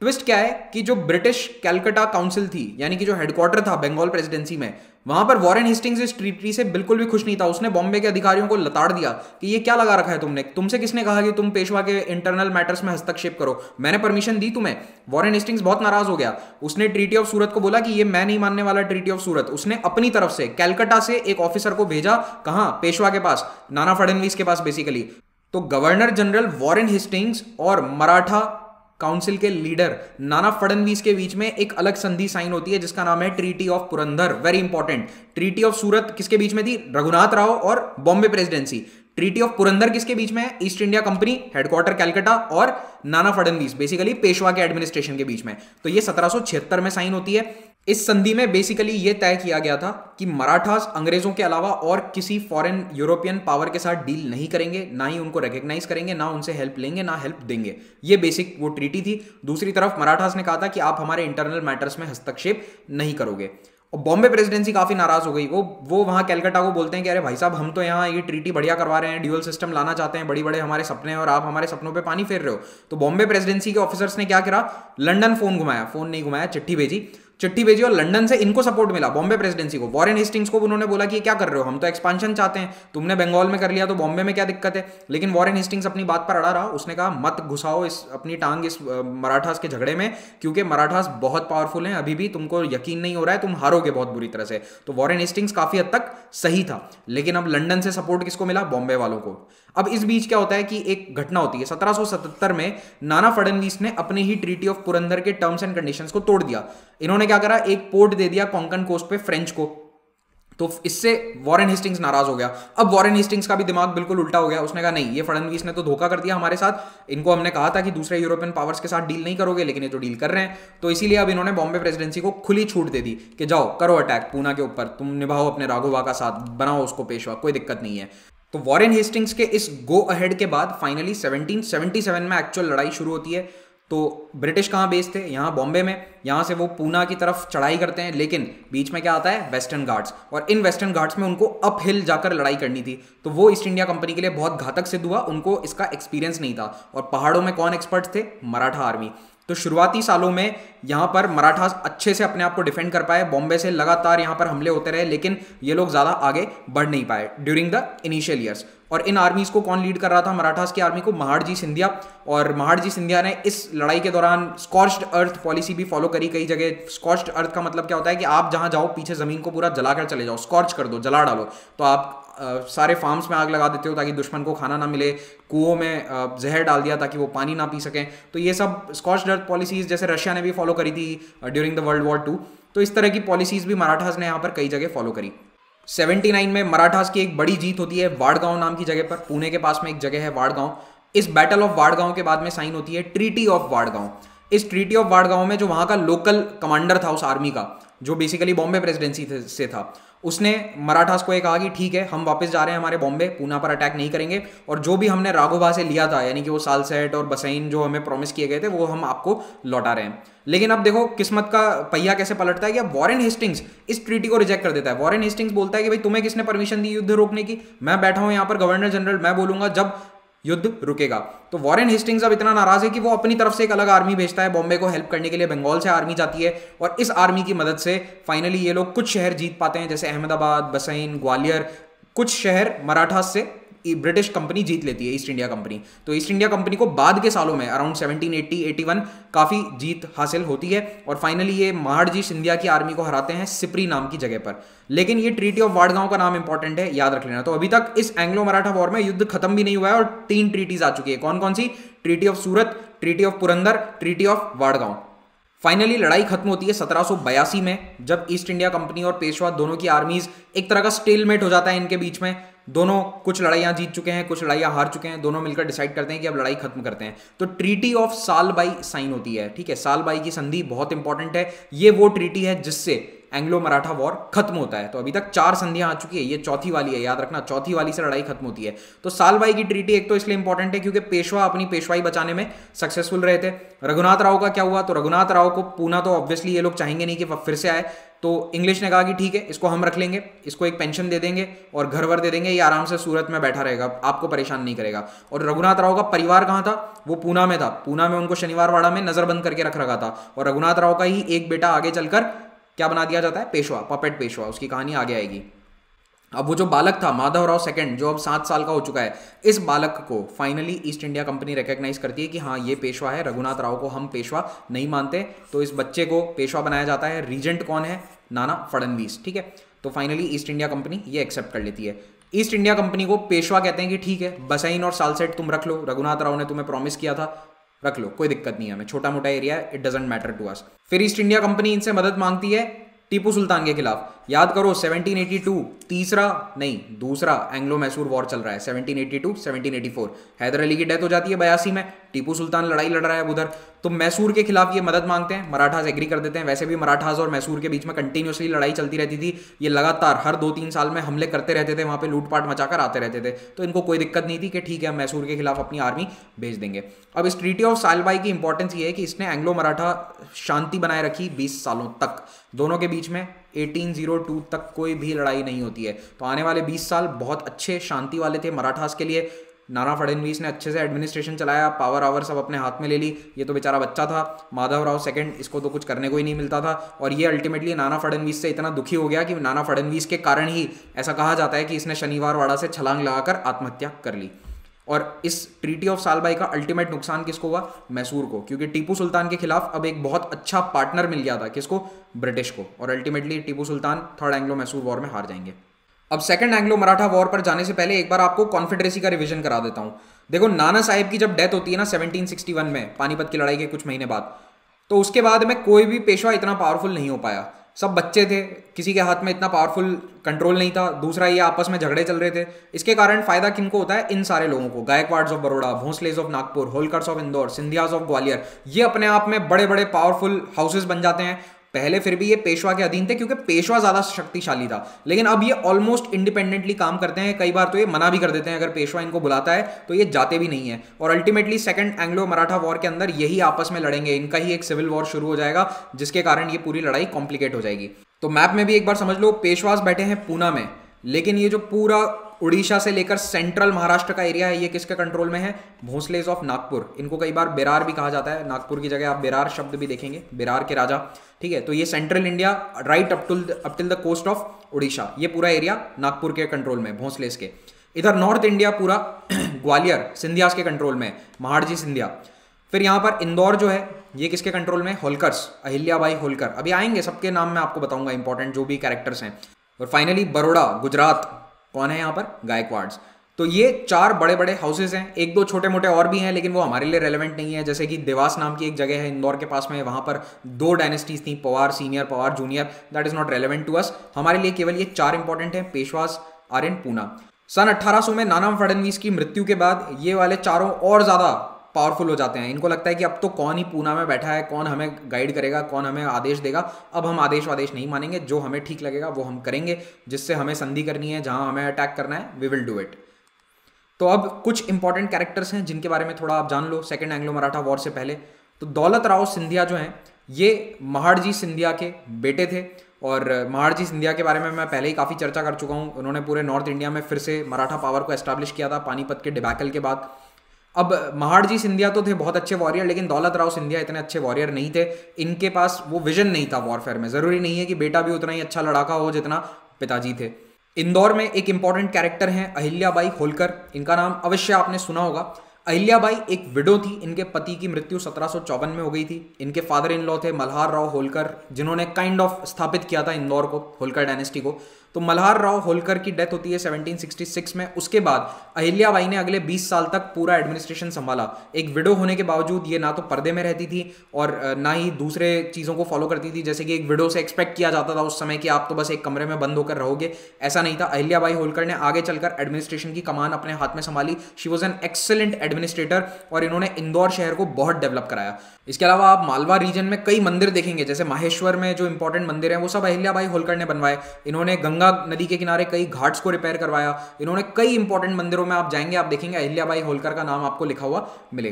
ट्विस्ट क्या है कि जो ब्रिटिश कैलकाटा काउंसिल थी, यानी कि जो हेडक्वार्टर था बंगाल प्रेसिडेंसी में, वहां पर वॉरेन हेस्टिंग्स इस ट्रीटी से बिल्कुल भी खुश नहीं था। उसने बॉम्बे के अधिकारियों को लताड़ दिया कि ये क्या लगा रखा है तुमने, तुमसे किसने कहा कि तुम पेशवा के इंटरनल मैटर्स में हस्तक्षेप करो, मैंने परमिशन दी तुम्हें। वॉरेन हेस्टिंग्स बहुत नाराज हो गया। उसने ट्रीटी ऑफ सूरत को बोला कि ये मैं नहीं मानने वाला ट्रीटी ऑफ सूरत। उसने अपनी तरफ से कैलकाटा से एक ऑफिसर को भेजा, कहां, पेशवा के पास, नाना फडणवीस के पास बेसिकली। तो गवर्नर जनरल वॉरेन हेस्टिंग्स और मराठा काउंसिल के लीडर नाना फडणवीस के बीच में एक अलग संधि साइन होती है जिसका नाम है treaty of Purandar. Very important. Treaty of Surat किसके बीच में थी? रघुनाथ राव और Bombay presidency. Treaty of Purandar किसके बीच में है? East India Company, headquarter Calcutta, और नाना फडणवीस, बेसिकली पेशवा के एडमिनिस्ट्रेशन के बीच में। तो ये सत्रह सौ छिहत्तर में साइन होती है। इस संधि में बेसिकली ये तय किया गया था कि मराठास अंग्रेजों के अलावा और किसी फॉरेन यूरोपियन पावर के साथ डील नहीं करेंगे, ना ही उनको रिकॉग्नाइज करेंगे, ना उनसे हेल्प लेंगे, ना हेल्प देंगे। ये बेसिक वो ट्रीटी थी। दूसरी तरफ मराठास ने कहा था कि आप हमारे इंटरनल मैटर्स में हस्तक्षेप नहीं करोगे। और बॉम्बे प्रेसिडेंसी काफी नाराज हो गई। वो वो वहां कैलकाटा को बोलते हैं कि अरे भाई साहब, हम तो यहाँ ये ट्रीटी बढ़िया करवा रहे हैं, ड्यूअल सिस्टम लाना चाहते हैं, बड़ी बड़े हमारे सपने हैं और आप हमारे सपनों पे पानी फेर रहे हो। तो बॉम्बे प्रेसिडेंसी के ऑफिसर्स ने क्या करा? लंदन फोन घुमाया, फोन नहीं घुमाया, चिट्ठी भेजी। चिट्ठी भेजी और लंदन से इनको सपोर्ट मिला, बॉम्बे प्रेसिडेंसी को। वॉरेन हेस्टिंग्स को उन्होंने बोला कि ये क्या कर रहे हो, हम तो एक्सपांशन चाहते हैं, तुमने बंगाल में कर लिया तो बॉम्बे में क्या दिक्कत है। लेकिन वॉरेन हेस्टिंग्स अपनी बात पर अड़ा रहा। उसने कहा मत घुसाओ इस अपनी टांग इस मराठास के झगड़े में, क्योंकि मराठास बहुत पावरफुल हैं, अभी भी तुमको यकीन नहीं हो रहा है, तुम हारोगे बहुत बुरी तरह से। तो वॉरेन हेस्टिंग्स काफी हद तक सही था। लेकिन अब लंदन से सपोर्ट किसको मिला? बॉम्बे वालों को। अब इस बीच क्या होता है कि एक घटना होती है सत्रह सौ सतहत्तर में। नाना फडणवीस ने अपने ही ट्रीटी ऑफ पुरंदर के टर्म्स एंड कंडीशंस को तोड़ दिया। इन्होंने क्या करा? एक पोर्ट दे दिया कोंकण कोस्ट पे फ्रेंच को। तो इससे वॉरेन हेस्टिंग्स नाराज हो गया। अब वॉरेन हेस्टिंग्स का भी दिमाग बिल्कुल उल्टा हो गया। उसने कहा नहीं, ये फडणवीस ने तो धोखा कर दिया हमारे साथ, इनको हमने कहा था कि दूसरे यूरोपियन पावर्स के साथ डील नहीं करोगे, लेकिन ये तो डील कर रहे हैं। तो इसीलिए अब इन्होंने बॉम्बे प्रेसिडेंसी को खुली छूट दे दी कि जाओ करो अटैक पूना के ऊपर, तुम निभाओ अपने राघोबा का साथ, बनाओ उसको पेशवा, कोई दिक्कत नहीं है। तो वॉरेन हेस्टिंग्स के इस गो अहेड के बाद फाइनली सेवनटीन सेवेंटी सेवन में एक्चुअल लड़ाई शुरू होती है। तो ब्रिटिश कहाँ बेस थे? यहाँ बॉम्बे में। यहाँ से वो पूना की तरफ चढ़ाई करते हैं, लेकिन बीच में क्या आता है? वेस्टर्न घाट्स। और इन वेस्टर्न घाट्स में उनको अप हिल जाकर लड़ाई करनी थी। तो वो ईस्ट इंडिया कंपनी के लिए बहुत घातक सिद्ध हुआ, उनको इसका एक्सपीरियंस नहीं था। और पहाड़ों में कौन एक्सपर्ट थे? मराठा आर्मी। तो शुरुआती सालों में यहाँ पर मराठास अच्छे से अपने आप को डिफेंड कर पाए। बॉम्बे से लगातार यहाँ पर हमले होते रहे, लेकिन ये लोग ज़्यादा आगे बढ़ नहीं पाए ड्यूरिंग द इनिशियल ईयर्स। और इन आर्मीज को कौन लीड कर रहा था? मराठास की आर्मी को महाड़जी सिंधिया। और महाड़जी सिंधिया ने इस लड़ाई के दौरान स्कॉच्ड अर्थ पॉलिसी भी फॉलो करी कई जगह। स्कॉच्ड अर्थ का मतलब क्या होता है कि आप जहाँ जाओ पीछे जमीन को पूरा जलाकर चले जाओ, स्कॉच कर दो, जला डालो। तो आप आ, सारे फार्म्स में आग लगा देते हो ताकि दुश्मन को खाना ना मिले, कुओं में आ, जहर डाल दिया ताकि वो पानी ना पी सकें। तो ये सब स्कॉच्ड अर्थ पॉलिसीज जैसे रशिया ने भी फॉलो करी थी during the world war two. तो इस तरह की पॉलिसीज भी मराठास ने यहाँ पर कई जगह फॉलो करी। उन्यासी में मराठास की एक बड़ी जीत होती है वाड़गांव नाम की जगह पर। पुणे के पास में एक जगह है वाड़गांव। इस बैटल ऑफ वाड़गांव के बाद में साइन होती है ट्रीटी ऑफ वाड़गांव। इस ट्रीटी ऑफ वाड़गांव में जो वहां का लोकल कमांडर था उस आर्मी का, जो बेसिकली बॉम्बे प्रेसिडेंसी से था, उसने मराठास को ये कहा कि ठीक है, हम वापस जा रहे हैं हमारे बॉम्बे, पूना पर अटैक नहीं करेंगे, और जो भी हमने राघोबा से लिया था, यानी कि वो सालसेट और बसैन जो हमें प्रॉमिस किए गए थे, वो हम आपको लौटा रहे हैं। लेकिन अब देखो किस्मत का पहिया कैसे पलटता है कि अब वॉरेन हेस्टिंग्स इस ट्रीटी को रिजेक्ट कर देता है। वॉरेन हेस्टिंग्स बोलता है कि भाई तुम्हें किसने परमिशन दी युद्ध रोकने की? मैं बैठा हूं यहाँ पर गवर्नर जनरल, मैं बोलूंगा जब युद्ध रुकेगा। तो वॉरेन हेस्टिंग्स अब इतना नाराज है कि वो अपनी तरफ से एक अलग आर्मी भेजता है बॉम्बे को हेल्प करने के लिए। बंगाल से आर्मी जाती है और इस आर्मी की मदद से फाइनली ये लोग कुछ शहर जीत पाते हैं, जैसे अहमदाबाद, बसैन, ग्वालियर। कुछ शहर मराठास से ब्रिटिश कंपनी जीत लेती है, ईस्ट इंडिया कंपनी। तो ईस्ट इंडिया कंपनी को बाद के सालों में around seventeen eighty eighty one काफी जीत हासिल होती है और फाइनली ये महाड़जी सिंधिया की आर्मी को हराते हैं सिपरी नाम की जगह पर। लेकिन ये ट्रीटी ऑफ वाड़गांव का नाम इंपॉर्टेंट है, याद रख लेना। तो अभी तक इस एंग्लो मराठा वॉर में युद्ध खत्म भी नहीं हुआ है और तीन ट्रीटीज आ चुकी है। कौन कौन सी? Treaty of Surat, treaty of Purandar, treaty of Wadgaon. Finally लड़ाई खत्म होती है सत्रह सौ बयासी में, जब ईस्ट इंडिया कंपनी और पेशवा दोनों की आर्मीज एक तरह का स्टेलमेट हो जाता है इनके बीच में। दोनों कुछ लड़ाइयां जीत चुके हैं, कुछ लड़ाइयां हार चुके हैं, दोनों मिलकर डिसाइड करते हैं कि अब लड़ाई खत्म करते हैं। तो ट्रीटी ऑफ सालबाई साइन होती है। ठीक है, सालबाई की संधि बहुत इंपॉर्टेंट है। ये वो ट्रीटी है जिससे एंग्लो मराठा वॉर खत्म होता है। तो अभी तक चार संधियां आ चुकी है, ये चौथी वाली है, याद रखना, चौथी वाली से लड़ाई खत्म होती है। तो सालबाई की ट्रीटी एक तो इसलिए इंपॉर्टेंट है क्योंकि पेशवा अपनी पेशवाई बचाने में सक्सेसफुल रहे थे। रघुनाथ राव का क्या हुआ? तो रघुनाथ राव को पूना तो ऑब्वियसली ये लोग चाहेंगे नहीं कि वह फिर से आए, तो इंग्लिश ने कहा कि ठीक है, इसको हम रख लेंगे, इसको एक पेंशन दे देंगे और घर वर दे देंगे, ये आराम से सूरत में बैठा रहेगा, आपको परेशान नहीं करेगा। और रघुनाथ राव का परिवार कहाँ था? वो पूना में था। पूना में उनको शनिवारवाड़ा में नजरबंद करके रख रखा था। और रघुनाथ राव का ही एक बेटा आगे चलकर क्या बना दिया जाता है? पेशवा, पपेट पेशवा। उसकी कहानी आगे आएगी। अब वो जो बालक था माधवराव सेकंड, जो अब सात साल का हो चुका है, इस बालक को finally East India Company recognise करती है कि हाँ ये पेशवा है, रघुनाथ राव को हम पेशवा नहीं मानते, तो इस बच्चे को पेशवा बनाया जाता है। रीजेंट कौन है? नाना फडणवीस। ठीक है, तो फाइनली ईस्ट इंडिया कंपनी ये एक्सेप्ट कर लेती है। ईस्ट इंडिया कंपनी को पेशवा कहते हैं कि ठीक है, बसाइन और सालसेट तुम रख लो, रघुनाथ राव ने तुम्हें प्रॉमिस किया था, रख लो, कोई दिक्कत नहीं है, हमें छोटा मोटा एरिया है, it doesn't matter to us. फिर ईस्ट इंडिया कंपनी इनसे मदद मांगती है टीपू सुल्तान के खिलाफ। याद करो सेवनटीन एटी टू, तीसरा नहीं दूसरा एंग्लो मैसूर वॉर चल रहा है, seventeen eighty two seventeen eighty four. Hyder Ali की डेथ हो जाती है बयासी में, टीपू सुल्तान लड़ाई लड़ रहा है उधर, तो मैसूर के खिलाफ ये मदद मांगते हैं। मराठास एग्री कर देते हैं। वैसे भी मराठास और मैसूर के बीच में कंटिन्यूसली लड़ाई चलती रहती थी, ये लगातार हर दो तीन साल में हमले करते रहते थे, वहां पे लूटपाट मचाकर आते रहते थे, तो इनको कोई दिक्कत नहीं थी कि ठीक है हम मैसूर के खिलाफ अपनी आर्मी भेज देंगे। अब इस ट्रीटी ऑफ सालबाई की इंपॉर्टेंस ये है कि इसने एंग्लो मराठा शांति बनाए रखी बीस सालों तक। दोनों के बीच में अठारह सौ टू तक कोई भी लड़ाई नहीं होती है, तो आने वाले बीस साल बहुत अच्छे शांति वाले थे मराठास के लिए। नाना फडणवीस ने अच्छे से एडमिनिस्ट्रेशन चलाया, पावर आवर सब अपने हाथ में ले ली। ये तो बेचारा बच्चा था माधवराव सेकंड, इसको तो कुछ करने को ही नहीं मिलता था, और ये अल्टीमेटली नाना फडणवीस से इतना दुखी हो गया कि नाना फडणवीस के कारण ही ऐसा कहा जाता है कि इसने शनिवारवाड़ा से छलांग लगाकर आत्महत्या कर ली। और इस ट्रीटी ऑफ सालबाई का अल्टीमेट नुकसान किसको हुआ? मैसूर को, क्योंकि टीपू सुल्तान के खिलाफ अब एक बहुत अच्छा पार्टनर मिल गया था। किसको? ब्रिटिश को। और ultimately Tipu Sultan third Anglo Mysore war में हार जाएंगे। अब सेकंड एंग्लो मराठा वॉर पर जाने से पहले एक बार आपको कॉन्फेडरेसी का रिवीजन करा देता हूं। देखो, नाना साहिब की जब डेथ होती है ना सेवनटीन सिक्सटी वन में, पानीपत की लड़ाई के कुछ महीने बाद, तो उसके बाद में कोई भी पेशवा इतना पावरफुल नहीं हो पाया। सब बच्चे थे, किसी के हाथ में इतना पावरफुल कंट्रोल नहीं था। दूसरा, ये आपस में झगड़े चल रहे थे। इसके कारण फायदा किनको होता है? इन सारे लोगों को। Gaekwads of Baroda, Bhonsles of Nagpur, Holkars of Indore, Scindias of Gwalior, ये अपने आप में बड़े बड़े पावरफुल हाउसेस बन जाते हैं। पहले फिर भी ये पेशवा के अधीन थे क्योंकि पेशवा ज्यादा शक्तिशाली था, लेकिन अब ये ऑलमोस्ट इंडिपेंडेंटली काम करते हैं। कई बार तो ये मना भी कर देते हैं, अगर पेशवा इनको बुलाता है तो ये जाते भी नहीं है। और ultimately second Anglo Maratha war के अंदर यही आपस में लड़ेंगे, इनका ही एक सिविल वॉर शुरू हो जाएगा, जिसके कारण ये पूरी लड़ाई कॉम्प्लिकेट हो जाएगी। तो मैप में भी एक बार समझ लो, पेशवास बैठे हैं पूना में, लेकिन ये जो पूरा उड़ीसा से लेकर सेंट्रल महाराष्ट्र का एरिया है, ये किसके कंट्रोल में है? भोंसलेज ऑफ नागपुर। इनको कई बार बेरार भी कहा जाता है, नागपुर की जगह आप बेरार शब्द भी देखेंगे, बेरार के राजा। ठीक है, तो ये central India right up to up till the coast of Orissa, ये पूरा एरिया नागपुर के कंट्रोल में, भोंसलेज के। इधर नॉर्थ इंडिया पूरा ग्वालियर सिंधियास के कंट्रोल में, महाड़जी सिंधिया। फिर यहाँ पर इंदौर जो है ये किसके कंट्रोल में? होलकर्स, अहिल्याबाई होलकर। अभी आएंगे, सबके नाम मैं आपको बताऊंगा इंपॉर्टेंट जो भी कैरेक्टर्स हैं। और फाइनली बड़ौदा, गुजरात, कौन है यहाँ पर? गायकवाड्स। तो ये चार बड़े बड़े हाउसेस हैं। एक दो छोटे मोटे और भी हैं, लेकिन वो हमारे लिए रेलेवेंट नहीं है। जैसे कि देवास नाम की एक जगह है इंदौर के पास में, वहाँ पर दो डायनेस्टीज थी, Pawar senior, Pawar junior. That is not relevant to us. हमारे लिए केवल ये चार इंपॉर्टेंट हैं, पेशवास आर इन पूना। सन अट्ठारह सौ में नाना फडणवीस की मृत्यु के बाद ये वाले चारों और ज्यादा पावरफुल हो जाते हैं। इनको लगता है कि अब तो कौन ही पूना में बैठा है, कौन हमें गाइड करेगा, कौन हमें आदेश देगा। अब हम आदेश वादेश नहीं मानेंगे, जो हमें ठीक लगेगा वो हम करेंगे। जिससे हमें संधि करनी है, जहां हमें अटैक करना है, वी विल डू इट। तो अब कुछ इंपॉर्टेंट कैरेक्टर्स हैं जिनके बारे में थोड़ा आप जान लो सेकेंड एंग्लो मराठा वॉर से पहले। तो दौलत राव सिंधिया जो हैं, ये महाड़जी सिंधिया के बेटे थे। और महाड़जी सिंधिया के बारे में मैं पहले ही काफ़ी चर्चा कर चुका हूँ। उन्होंने पूरे नॉर्थ इंडिया में फिर से मराठा पावर को एस्टैब्लिश किया था पानीपत के डिबैकल के बाद। अब महाड़जी सिंधिया तो थे बहुत अच्छे वॉरियर, लेकिन दौलत राव सिंधिया इतने अच्छे वॉरियर नहीं थे। इनके पास वो विजन नहीं था वॉरफेयर में। जरूरी नहीं है कि बेटा भी उतना ही अच्छा लड़ाका हो जितना पिताजी थे। इंदौर में एक इंपॉर्टेंट कैरेक्टर हैं अहिल्याबाई होलकर। इनका नाम अवश्य आपने सुना होगा। अहिल्याबाई एक विडो थी, इनके पति की मृत्यु सत्रह सौ चौवन में हो गई थी। इनके फादर इन लॉ थे मल्हार राव होलकर, जिन्होंने काइंड ऑफ स्थापित किया था इंदौर को, होलकर डायनेस्टी को। तो मल्हार राव होलकर की डेथ होती है सेवनटीन सिक्सटी सिक्स में। उसके बाद अहिल्याबाई ने अगले बीस साल तक पूरा एडमिनिस्ट्रेशन संभाला। एक विडो होने के बावजूद ये ना तो पर्दे में रहती थी और ना ही दूसरे चीज़ों को फॉलो करती थी। जैसे कि एक विडो से एक्सपेक्ट किया जाता था उस समय कि आप तो बस एक कमरे में बंद होकर रहोगे, ऐसा नहीं था। अहिल्याबाई होलकर ने आगे चलकर एडमिनिस्ट्रेशन की कमान अपने हाथ में संभाली। She was an excellent administrator और इन्होंने इंदौर शहर को बहुत डेवलप कराया। इसके अलावा आप मालवा रीजन में कई मंदिर देखेंगे, जैसे माहेश्वर में जो इंपॉर्टेंट मंदिर हैं वो सब अहिल्याबाई होलकर ने बनवाए। इन्होंने गंगा नदी के किनारे कई घाट्स को रिपेयर करवाया। इन्होंने कई इंपॉर्टेंट मंदिरों में आप जाएंगे, आप देखेंगे अहिल्याबाई होलकर का नाम आपको लिखा हुआ मिलेगा।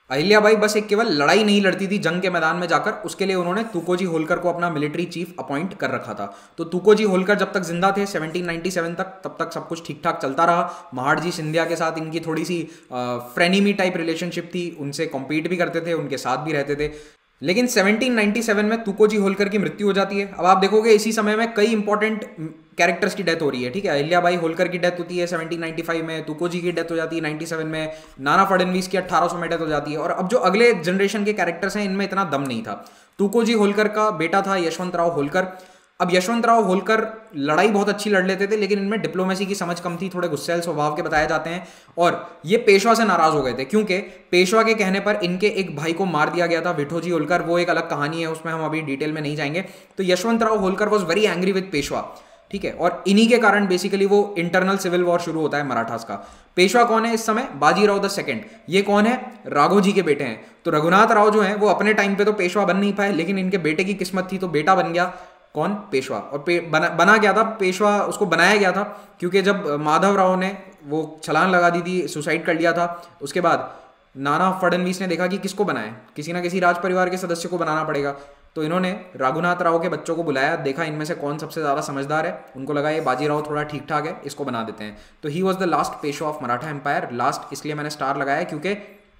अहिल्याबाई बस एक केवल लड़ाई नहीं लड़ती थी जंग के मैदान में जाकर, उसके लिए उन्होंने तुकोजी होलकर को अपना मिलिट्री चीफ अपॉइंट कर रखा था। तो तुकोजी होलकर जब तक जिंदा थे सेवनटीन नाइंटी सेवन तक, तब तक सब कुछ ठीक ठाक चलता रहा। महाडजी सिंधिया के साथ इनकी थोड़ी सी फ्रेनिमी टाइप रिलेशनशिप थी, उनसे कॉम्पीट भी करते थे, उनके साथ भी रहते थे। लेकिन सेवनटीन नाइंटी सेवन में तुकोजी होलकर की मृत्यु हो जाती है। अब आप देखोगे इसी समय में कई इंपॉर्टेंट कैरेक्टर्स की डेथ हो रही है, ठीक है। अहिल्याबाई होलकर की डेथ होती है सेवनटीन नाइंटी फाइव में, तुकोजी की डेथ हो जाती है नाइंटी सेवन में, नाना फडणवीस की अठारह सौ में डेथ हो जाती है। और अब जो अगले जनरेशन के कैरेक्टर्स हैं इनमें इतना दम नहीं था। तुकोजी होलकर का बेटा था यशवंतराव होलकर। अब यशवंतराव होलकर लड़ाई बहुत अच्छी लड़ लेते थे, लेकिन इनमें डिप्लोमेसी की समझ कम थी, थोड़े गुस्सैल स्वभाव के बताए जाते हैं। और ये पेशवा से नाराज हो गए थे, क्योंकि पेशवा के कहने पर इनके एक भाई को मार दिया गया था, विठोजी होलकर। वो एक अलग कहानी है, उसमें हम अभी डिटेल में नहीं जाएंगे। तो Yashwantrao Holkar was very angry with Peshwa, ठीक है। और इन्हीं के कारण बेसिकली वो इंटरनल सिविल वॉर शुरू होता है मराठास का। पेशवा कौन है इस समय? Bajirao the second. ये कौन है? राघोजी के बेटे हैं। तो रघुनाथ राव जो है वो अपने टाइम पे तो पेशवा बन नहीं पाए, लेकिन इनके बेटे की किस्मत थी तो बेटा बन गया। कौन? पेशवा। और पे, बना बना गया था पेशवा, उसको बनाया गया था क्योंकि जब माधव राव ने वो छलांग लगा दी थी, सुसाइड कर लिया था, उसके बाद नाना फडणवीस ने देखा कि किसको बनाए, किसी ना किसी राज परिवार के सदस्य को बनाना पड़ेगा। तो इन्होंने रघुनाथ राव के बच्चों को बुलाया, देखा इनमें से कौन सबसे ज़्यादा समझदार है, उनको लगा ये बाजीराव थोड़ा ठीक ठाक है, इसको बना देते हैं। तो he was the last Peshwa of Maratha empire. Last इसलिए मैंने स्टार लगाया क्योंकि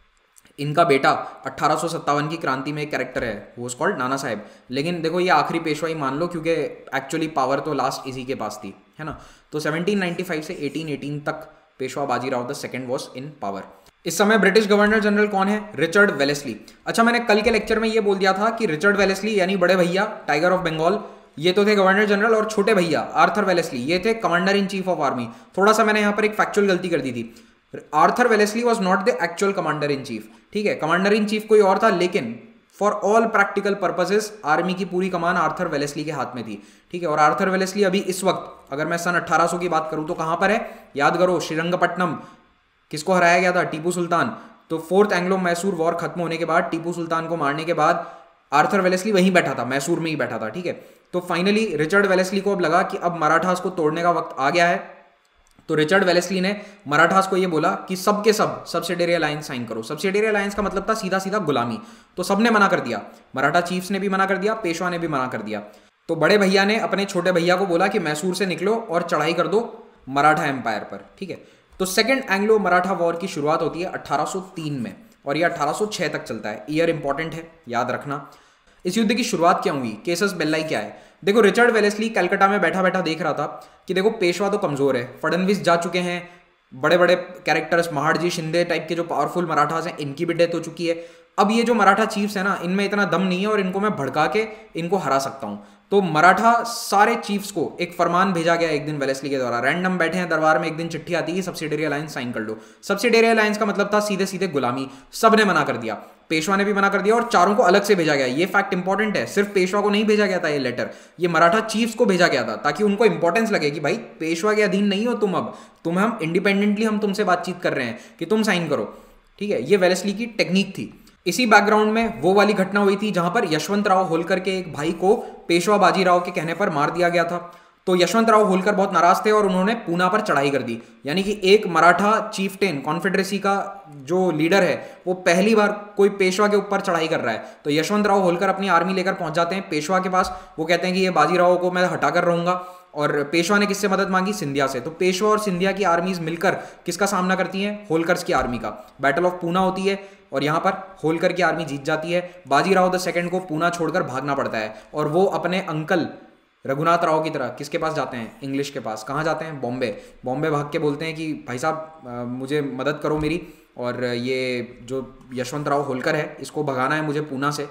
इनका बेटा अट्ठारह सौ सत्तावन की क्रांति में एक कैरेक्टर है, वो इज कॉल्ड नाना साहेब। लेकिन देखो ये आखिरी पेशवा ही मान लो, क्योंकि एक्चुअली पावर तो लास्ट इसी के पास थी, है ना। तो सेवनटीन नाइंटी फाइव से एटीन एटीन तक Peshwa Bajirao the second was in power. इस समय ब्रिटिश गवर्नर जनरल कौन है? Richard Wellesley. अच्छा, मैंने कल के लेक्चर में ये बोल दिया था कि रिचर्ड वेलेस्ली यानी बड़े भैया टाइगर ऑफ बंगाल, ये तो थे गवर्नर जनरल, और छोटे भैया आर्थर वेलेस्ली ये थे commander in chief of army. थोड़ा सा मैंने यहाँ पर एक फैक्चुअल गलती कर दी थी। Arthur Wellesley was not the actual commander in chief, ठीक है। कमांडर इन चीफ कोई और था, लेकिन for all practical purposes army की पूरी कमान आर्थर वेलेस्ली के हाथ में थी, ठीक है। और आर्थर वेलेस्ली अभी इस वक्त अगर मैं सन अट्ठारह सौ की बात करूं तो कहां पर है? याद करो, श्रीरंगपट्टनम। किसको हराया गया था? टीपू सुल्तान। तो फोर्थ एंग्लो मैसूर वॉर खत्म होने के बाद, टीपू सुल्तान को मारने के बाद आर्थर वेलेस्ली वहीं बैठा था, मैसूर में ही बैठा था, ठीक है। तो फाइनली रिचर्ड वेलेस्ली को अब लगा कि अब मराठास को तोड़ने का वक्त आ गया है। तो रिचर्ड वेलेस्ली ने मराठास को ये बोला कि सब के सब सब्सिडियरी अलायंस साइन करो। सब्सिडियरी अलायंस का मतलब था सीधा सीधा गुलामी। तो सबने मना कर दिया, मराठा चीफ्स ने भी मना कर दिया, पेशवा ने भी मना कर दिया। तो बड़े भैया ने अपने छोटे भैया को बोला कि मैसूर से निकलो और चढ़ाई कर दो मराठा एम्पायर पर, ठीक है। तो सेकंड एंग्लो मराठा वॉर की शुरुआत होती है अठारह सौ तीन में और ये अठारह सौ छह तक चलता है। ईयर इंपॉर्टेंट है, याद रखना। इस युद्ध की शुरुआत क्या हुई? केसस बेल्लाई क्या है? देखो, रिचर्ड वेलेस्ली कलकत्ता में बैठा बैठा देख रहा था कि देखो पेशवा तो कमजोर है, फडणवीस जा चुके हैं, बड़े बड़े कैरेक्टर्स महाडजी शिंदे टाइप के जो पावरफुल मराठास हैं इनकी भी डेथ हो चुकी है। अब ये जो मराठा चीफ्स है ना, इनमें इतना दम नहीं है और इनको मैं भड़का के इनको हरा सकता हूं। तो मराठा सारे चीफ्स को एक फरमान भेजा गया एक दिन वेलेस्ली के द्वारा। रैंडम बैठे हैं दरबार में, एक दिन चिट्ठी आती है सब्सिडियरी अलायंस साइन कर लो। सब्सिडियरी अलायंस का मतलब था सीधे सीधे गुलामी। सबने मना कर दिया, पेशवा ने भी मना कर दिया और चारों को अलग से भेजा गया। ये फैक्ट इंपॉर्टेंट है, सिर्फ पेशवा को नहीं भेजा गया था ये लेटर, ये मराठा चीफ्स को भेजा गया था ताकि उनको इंपॉर्टेंस लगे कि भाई पेशवा के अधीन नहीं हो तुम, अब तुम हम इंडिपेंडेंटली हम तुमसे बातचीत कर रहे हैं कि तुम साइन करो, ठीक है। ये वेलेस्ली की टेक्निक थी। इसी बैकग्राउंड में वो वाली घटना हुई थी जहां पर यशवंतराव होलकर के एक भाई को पेशवा बाजीराव के कहने पर मार दिया गया था। तो यशवंतराव होलकर बहुत नाराज थे और उन्होंने पूना पर चढ़ाई कर दी। यानी कि एक मराठा चीफटेन कॉन्फेडरेसी का जो लीडर है वो पहली बार कोई पेशवा के ऊपर चढ़ाई कर रहा है। तो यशवंतराव होलकर अपनी आर्मी लेकर पहुंच जाते हैं पेशवा के पास। वो कहते हैं कि ये बाजीराव को मैं हटा कर रहूंगा। और पेशवा ने किससे मदद मांगी? सिंधिया से। तो पेशवा और सिंधिया की आर्मीज मिलकर किसका सामना करती हैं? होलकर्स की आर्मी का। बैटल ऑफ पूना होती है और यहाँ पर होलकर की आर्मी जीत जाती है। बाजीराव द सेकंड को पूना छोड़कर भागना पड़ता है और वो अपने अंकल रघुनाथ राव की तरह किसके पास जाते हैं? इंग्लिश के पास। कहाँ जाते हैं? बॉम्बे। बॉम्बे भाग के बोलते हैं कि भाई साहब मुझे मदद करो मेरी, और ये जो यशवंतराव होलकर है इसको भगाना है मुझे पूना से।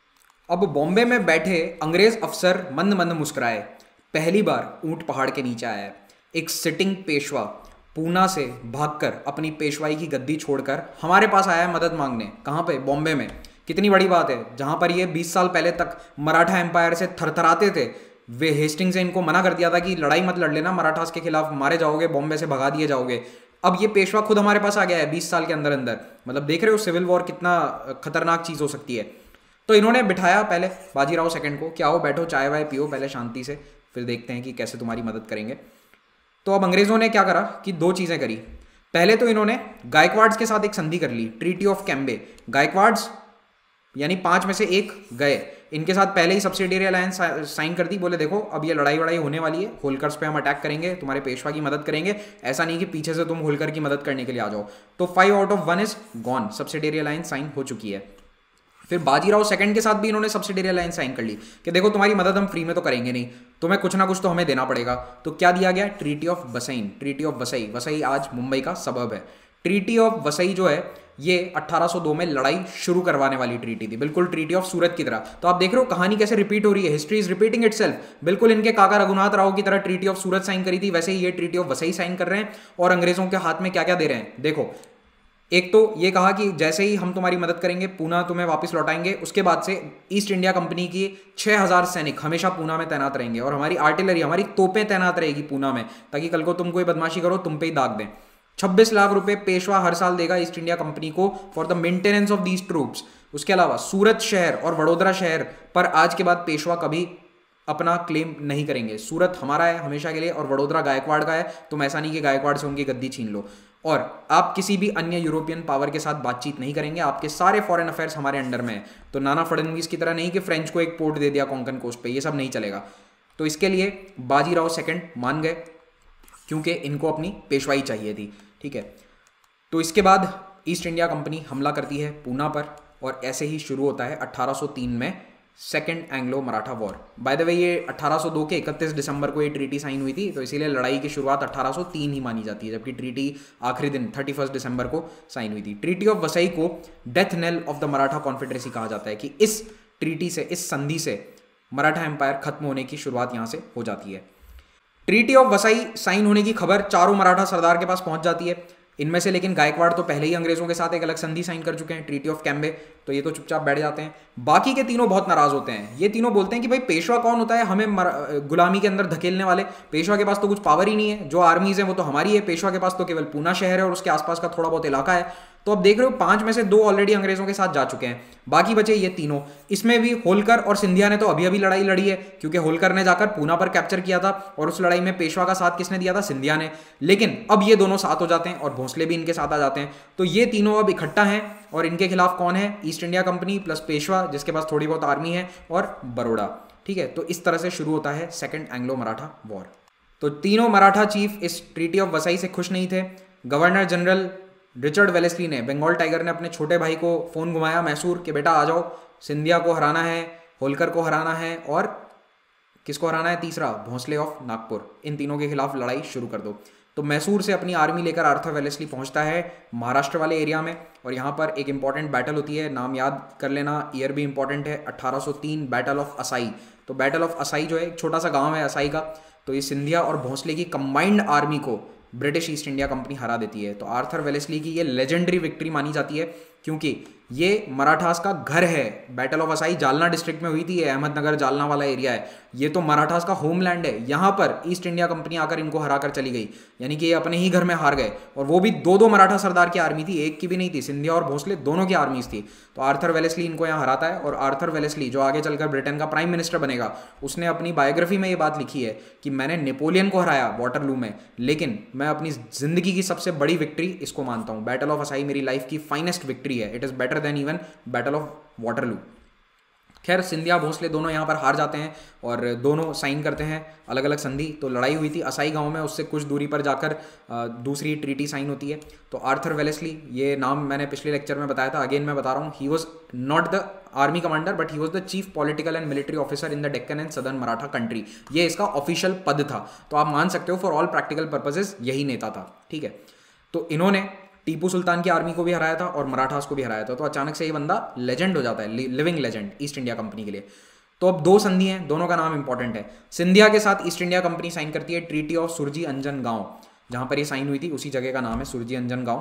अब बॉम्बे में बैठे अंग्रेज अफसर मंद मंद मुस्कुराए। पहली बार ऊंट पहाड़ के नीचे आया है। एक सिटिंग पेशवा पूना से भागकर अपनी पेशवाई की गद्दी छोड़कर हमारे पास आया है मदद मांगने। कहाँ पे? बॉम्बे में। कितनी बड़ी बात है, जहाँ पर ये बीस साल पहले तक मराठा एम्पायर से थरथराते थे। वे हेस्टिंग से इनको मना कर दिया था कि लड़ाई मत लड़ लेना मराठास के खिलाफ, मारे जाओगे, बॉम्बे से भगा दिए जाओगे। अब ये पेशवा खुद हमारे पास आ गया है बीस साल के अंदर अंदर। मतलब देख रहे हो सिविल वॉर कितना खतरनाक चीज़ हो सकती है। तो इन्होंने बिठाया पहले बाजीराव सेकंड को, क्या हो बैठो चाय वाय पियो पहले शांति से, फिर देखते हैं कि कैसे तुम्हारी मदद करेंगे। तो अब अंग्रेज़ों ने क्या करा कि दो चीज़ें करी। पहले तो इन्होंने गायकवाड्स के साथ एक संधि कर ली, ट्रीटी ऑफ कैम्बे। गायकवाड्स यानी पांच में से एक गए, इनके साथ पहले ही सब्सिडियरी अलायंस साइन कर दी। बोले देखो अब ये लड़ाई वड़ाई होने वाली है, होलकर्स पे हम अटैक करेंगे, तुम्हारे पेशवा की मदद करेंगे, ऐसा नहीं कि पीछे से तुम होलकर की मदद करने के लिए आ जाओ। तो five out of one is gone, subsidiary alliance sign हो चुकी है। फिर बाजीराव सेकंड के साथ भी इन्होंने सब्सिडियरी अलायंस साइन कर ली कि देखो तुम्हारी मदद हम फ्री में तो करेंगे नहीं, तुम्हें कुछ ना कुछ तो हमें देना पड़ेगा। तो क्या दिया गया? Treaty of Vasai. Treaty of Vasai, Vasai आज मुंबई का सबब है। ट्रीटी ऑफ वसई जो है ये अठारह सौ दो में लड़ाई शुरू करवाने वाली ट्रीटी थी, बिल्कुल ट्रीटी ऑफ सूरत की तरह। तो आप देख रहे हो कहानी कैसे रिपीट हो रही है, हिस्ट्री इज रिपीटिंग इटसेल्फ। बिल्कुल इनके काका रघुनाथ राव की तरह ट्रीटी ऑफ सूरत साइन करी थी, वैसे ही ये ट्रीटी ऑफ वसई साइन कर रहे हैं। और अंग्रेजों के हाथ में क्या क्या दे रहे हैं देखो, एक तो ये कहा कि जैसे ही हम तुम्हारी मदद करेंगे पूना तुम्हें वापस लौटाएंगे। उसके बाद से ईस्ट इंडिया कंपनी की छह हज़ार सैनिक हमेशा पूना में तैनात रहेंगे और हमारी आर्टिलरी, हमारी तोपें तैनात रहेगी पूना में, ताकि कल को तुम कोई बदमाशी करो तुम पे ही दाग दें। छब्बीस लाख रुपए पेशवा हर साल देगा ईस्ट इंडिया कंपनी को for the maintenance of these troops. उसके अलावा सूरत शहर और वडोदरा शहर पर आज के बाद पेशवा कभी अपना क्लेम नहीं करेंगे। सूरत हमारा है हमेशा के लिए और वडोदरा गायकवाड़ का है। तुम ऐसा नहीं कि गायकवाड़ से उनकी गद्दी छीन लो। और आप किसी भी अन्य यूरोपियन पावर के साथ बातचीत नहीं करेंगे, आपके सारे फॉरेन अफेयर्स हमारे अंडर में है। तो नाना फडणवीस की तरह नहीं कि फ्रेंच को एक पोर्ट दे दिया कोंकण कोस्ट पे, ये सब नहीं चलेगा। तो इसके लिए बाजीराव सेकंड मान गए क्योंकि इनको अपनी पेशवाई चाहिए थी, ठीक है। तो इसके बाद ईस्ट इंडिया कंपनी हमला करती है पूना पर और ऐसे ही शुरू होता है अठारह सौ तीन में second Anglo Maratha war. By the way ये अठारह सौ दो के इकतीस दिसंबर को ये ट्रीटी साइन हुई थी, तो इसीलिए लड़ाई की शुरुआत अठारह सौ तीन ही मानी जाती है, जबकि ट्रीटी आखिरी दिन इकतीस दिसंबर को साइन हुई थी। ट्रीटी ऑफ वसई को death nail of the Maratha confederacy कहा जाता है कि इस ट्रीटी से, इस संधि से मराठा एम्पायर खत्म होने की शुरुआत यहाँ से हो जाती है। ट्रीटी ऑफ वसई साइन होने की खबर चारों मराठा सरदार के पास पहुंच जाती है। इनमें से लेकिन गायकवाड़ तो पहले ही अंग्रेजों के साथ एक अलग संधि साइन कर चुके हैं, ट्रीटी ऑफ कैम्बे, तो ये तो चुपचाप बैठ जाते हैं। बाकी के तीनों बहुत नाराज होते हैं। ये तीनों बोलते हैं कि भाई पेशवा कौन होता है हमें गुलामी के अंदर धकेलने वाले, पेशवा के पास तो कुछ पावर ही नहीं है, जो आर्मीज है वो तो हमारी है, पेशवा के पास तो केवल पूना शहर है और उसके आसपास का थोड़ा बहुत इलाका है। तो अब देख रहे हो पांच में से दो ऑलरेडी अंग्रेजों के साथ जा चुके हैं, बाकी बचे ये तीनों। इसमें भी होलकर और सिंधिया ने तो अभी अभी लड़ाई लड़ी है, क्योंकि होलकर ने जाकर पूना पर कैप्चर किया था और उस लड़ाई में पेशवा का साथ किसने दिया था? सिंधिया ने। लेकिन अब ये दोनों साथ हो जाते हैं और भोसले भी इनके साथ आ जाते हैं। तो ये तीनों अब इकट्ठा हैं और इनके खिलाफ कौन है? East India Company plus Peshwa, जिसके पास थोड़ी बहुत आर्मी है, और बड़ौदा, ठीक है। तो इस तरह से शुरू होता है सेकेंड एंग्लो मराठा वॉर। तो तीनों मराठा चीफ इस ट्रीटी ऑफ वसई से खुश नहीं थे। गवर्नर जनरल रिचर्ड वेलेस्ली ने, बंगाल टाइगर ने, अपने छोटे भाई को फोन घुमाया मैसूर कि बेटा आ जाओ, सिंधिया को हराना है, होलकर को हराना है और किसको हराना है? तीसरा, भोसले ऑफ नागपुर। इन तीनों के खिलाफ लड़ाई शुरू कर दो। तो मैसूर से अपनी आर्मी लेकर आर्थर वेलेस्ली पहुंचता है महाराष्ट्र वाले एरिया में और यहाँ पर एक इंपॉर्टेंट बैटल होती है, नाम याद कर लेना, ईयर भी इंपॉर्टेंट है, अठारह सौ तीन, बैटल ऑफ असाई। तो बैटल ऑफ असाई जो है एक छोटा सा गांव है असाई का, तो ये सिंधिया और भोसले की कंबाइंड आर्मी को ब्रिटिश ईस्ट इंडिया कंपनी हरा देती है। तो आर्थर वेलेस्ली की ये लेजेंडरी विक्ट्री मानी जाती है क्योंकि ये मराठास का घर है। Battle of Assaye Jalna district में हुई थी, अहमदनगर जालना वाला एरिया है, ये तो मराठास का होमलैंड है। यहाँ पर ईस्ट इंडिया कंपनी आकर इनको हरा कर चली गई, यानी कि ये अपने ही घर में हार गए। और वो भी दो दो मराठा सरदार की आर्मी थी, एक की भी नहीं थी, सिंधिया और भोसले दोनों की आर्मीज थी। तो आर्थर वेलेस्ली इनको यहाँ हराता है और आर्थर वेलेस्ली जो आगे चलकर ब्रिटेन का प्राइम मिनिस्टर बनेगा, उसने अपनी बायोग्राफी में ये बात लिखी है कि मैंने नेपोलियन को हराया वाटरलू में, लेकिन मैं अपनी जिंदगी की सबसे बड़ी विक्ट्री इसको मानता हूँ। बैटल ऑफ असाई मेरी लाइफ की फाइनेस्ट विक्ट्री है, it is better than even battle of Waterloo. खैर सिंधिया भोसले दोनों यहाँ पर हार जाते हैं और दोनों साइन करते हैं अलग अलग संधि। तो लड़ाई हुई थी असाई गांव में, उससे कुछ दूरी पर जाकर दूसरी ट्रीटी साइन होती है। तो आर्थर वेलेस्ली, ये नाम मैंने पिछले लेक्चर में बताया था, अगेन मैं बता रहा हूँ, he was not the army commander but he was the chief political and military officer in the Deccan and southern Maratha country. ये इसका ऑफिशियल पद था। तो आप मान सकते हो फॉर ऑल प्रैक्टिकल पर्पजेज यही नेता था, ठीक है। तो इन्होंने टीपू सुल्तान की आर्मी को भी हराया था और मराठास को भी हराया था। तो अचानक से ये बंदा लेजेंड हो जाता है, living legend East India company के लिए। तो अब दो संधि हैं, दोनों का नाम इंपॉर्टेंट है। सिंधिया के साथ ईस्ट इंडिया कंपनी साइन करती है ट्रीटी ऑफ सुरजी अंजन गांव, जहां पर ये साइन हुई थी उसी जगह का नाम है सुरजी अंजन गांव।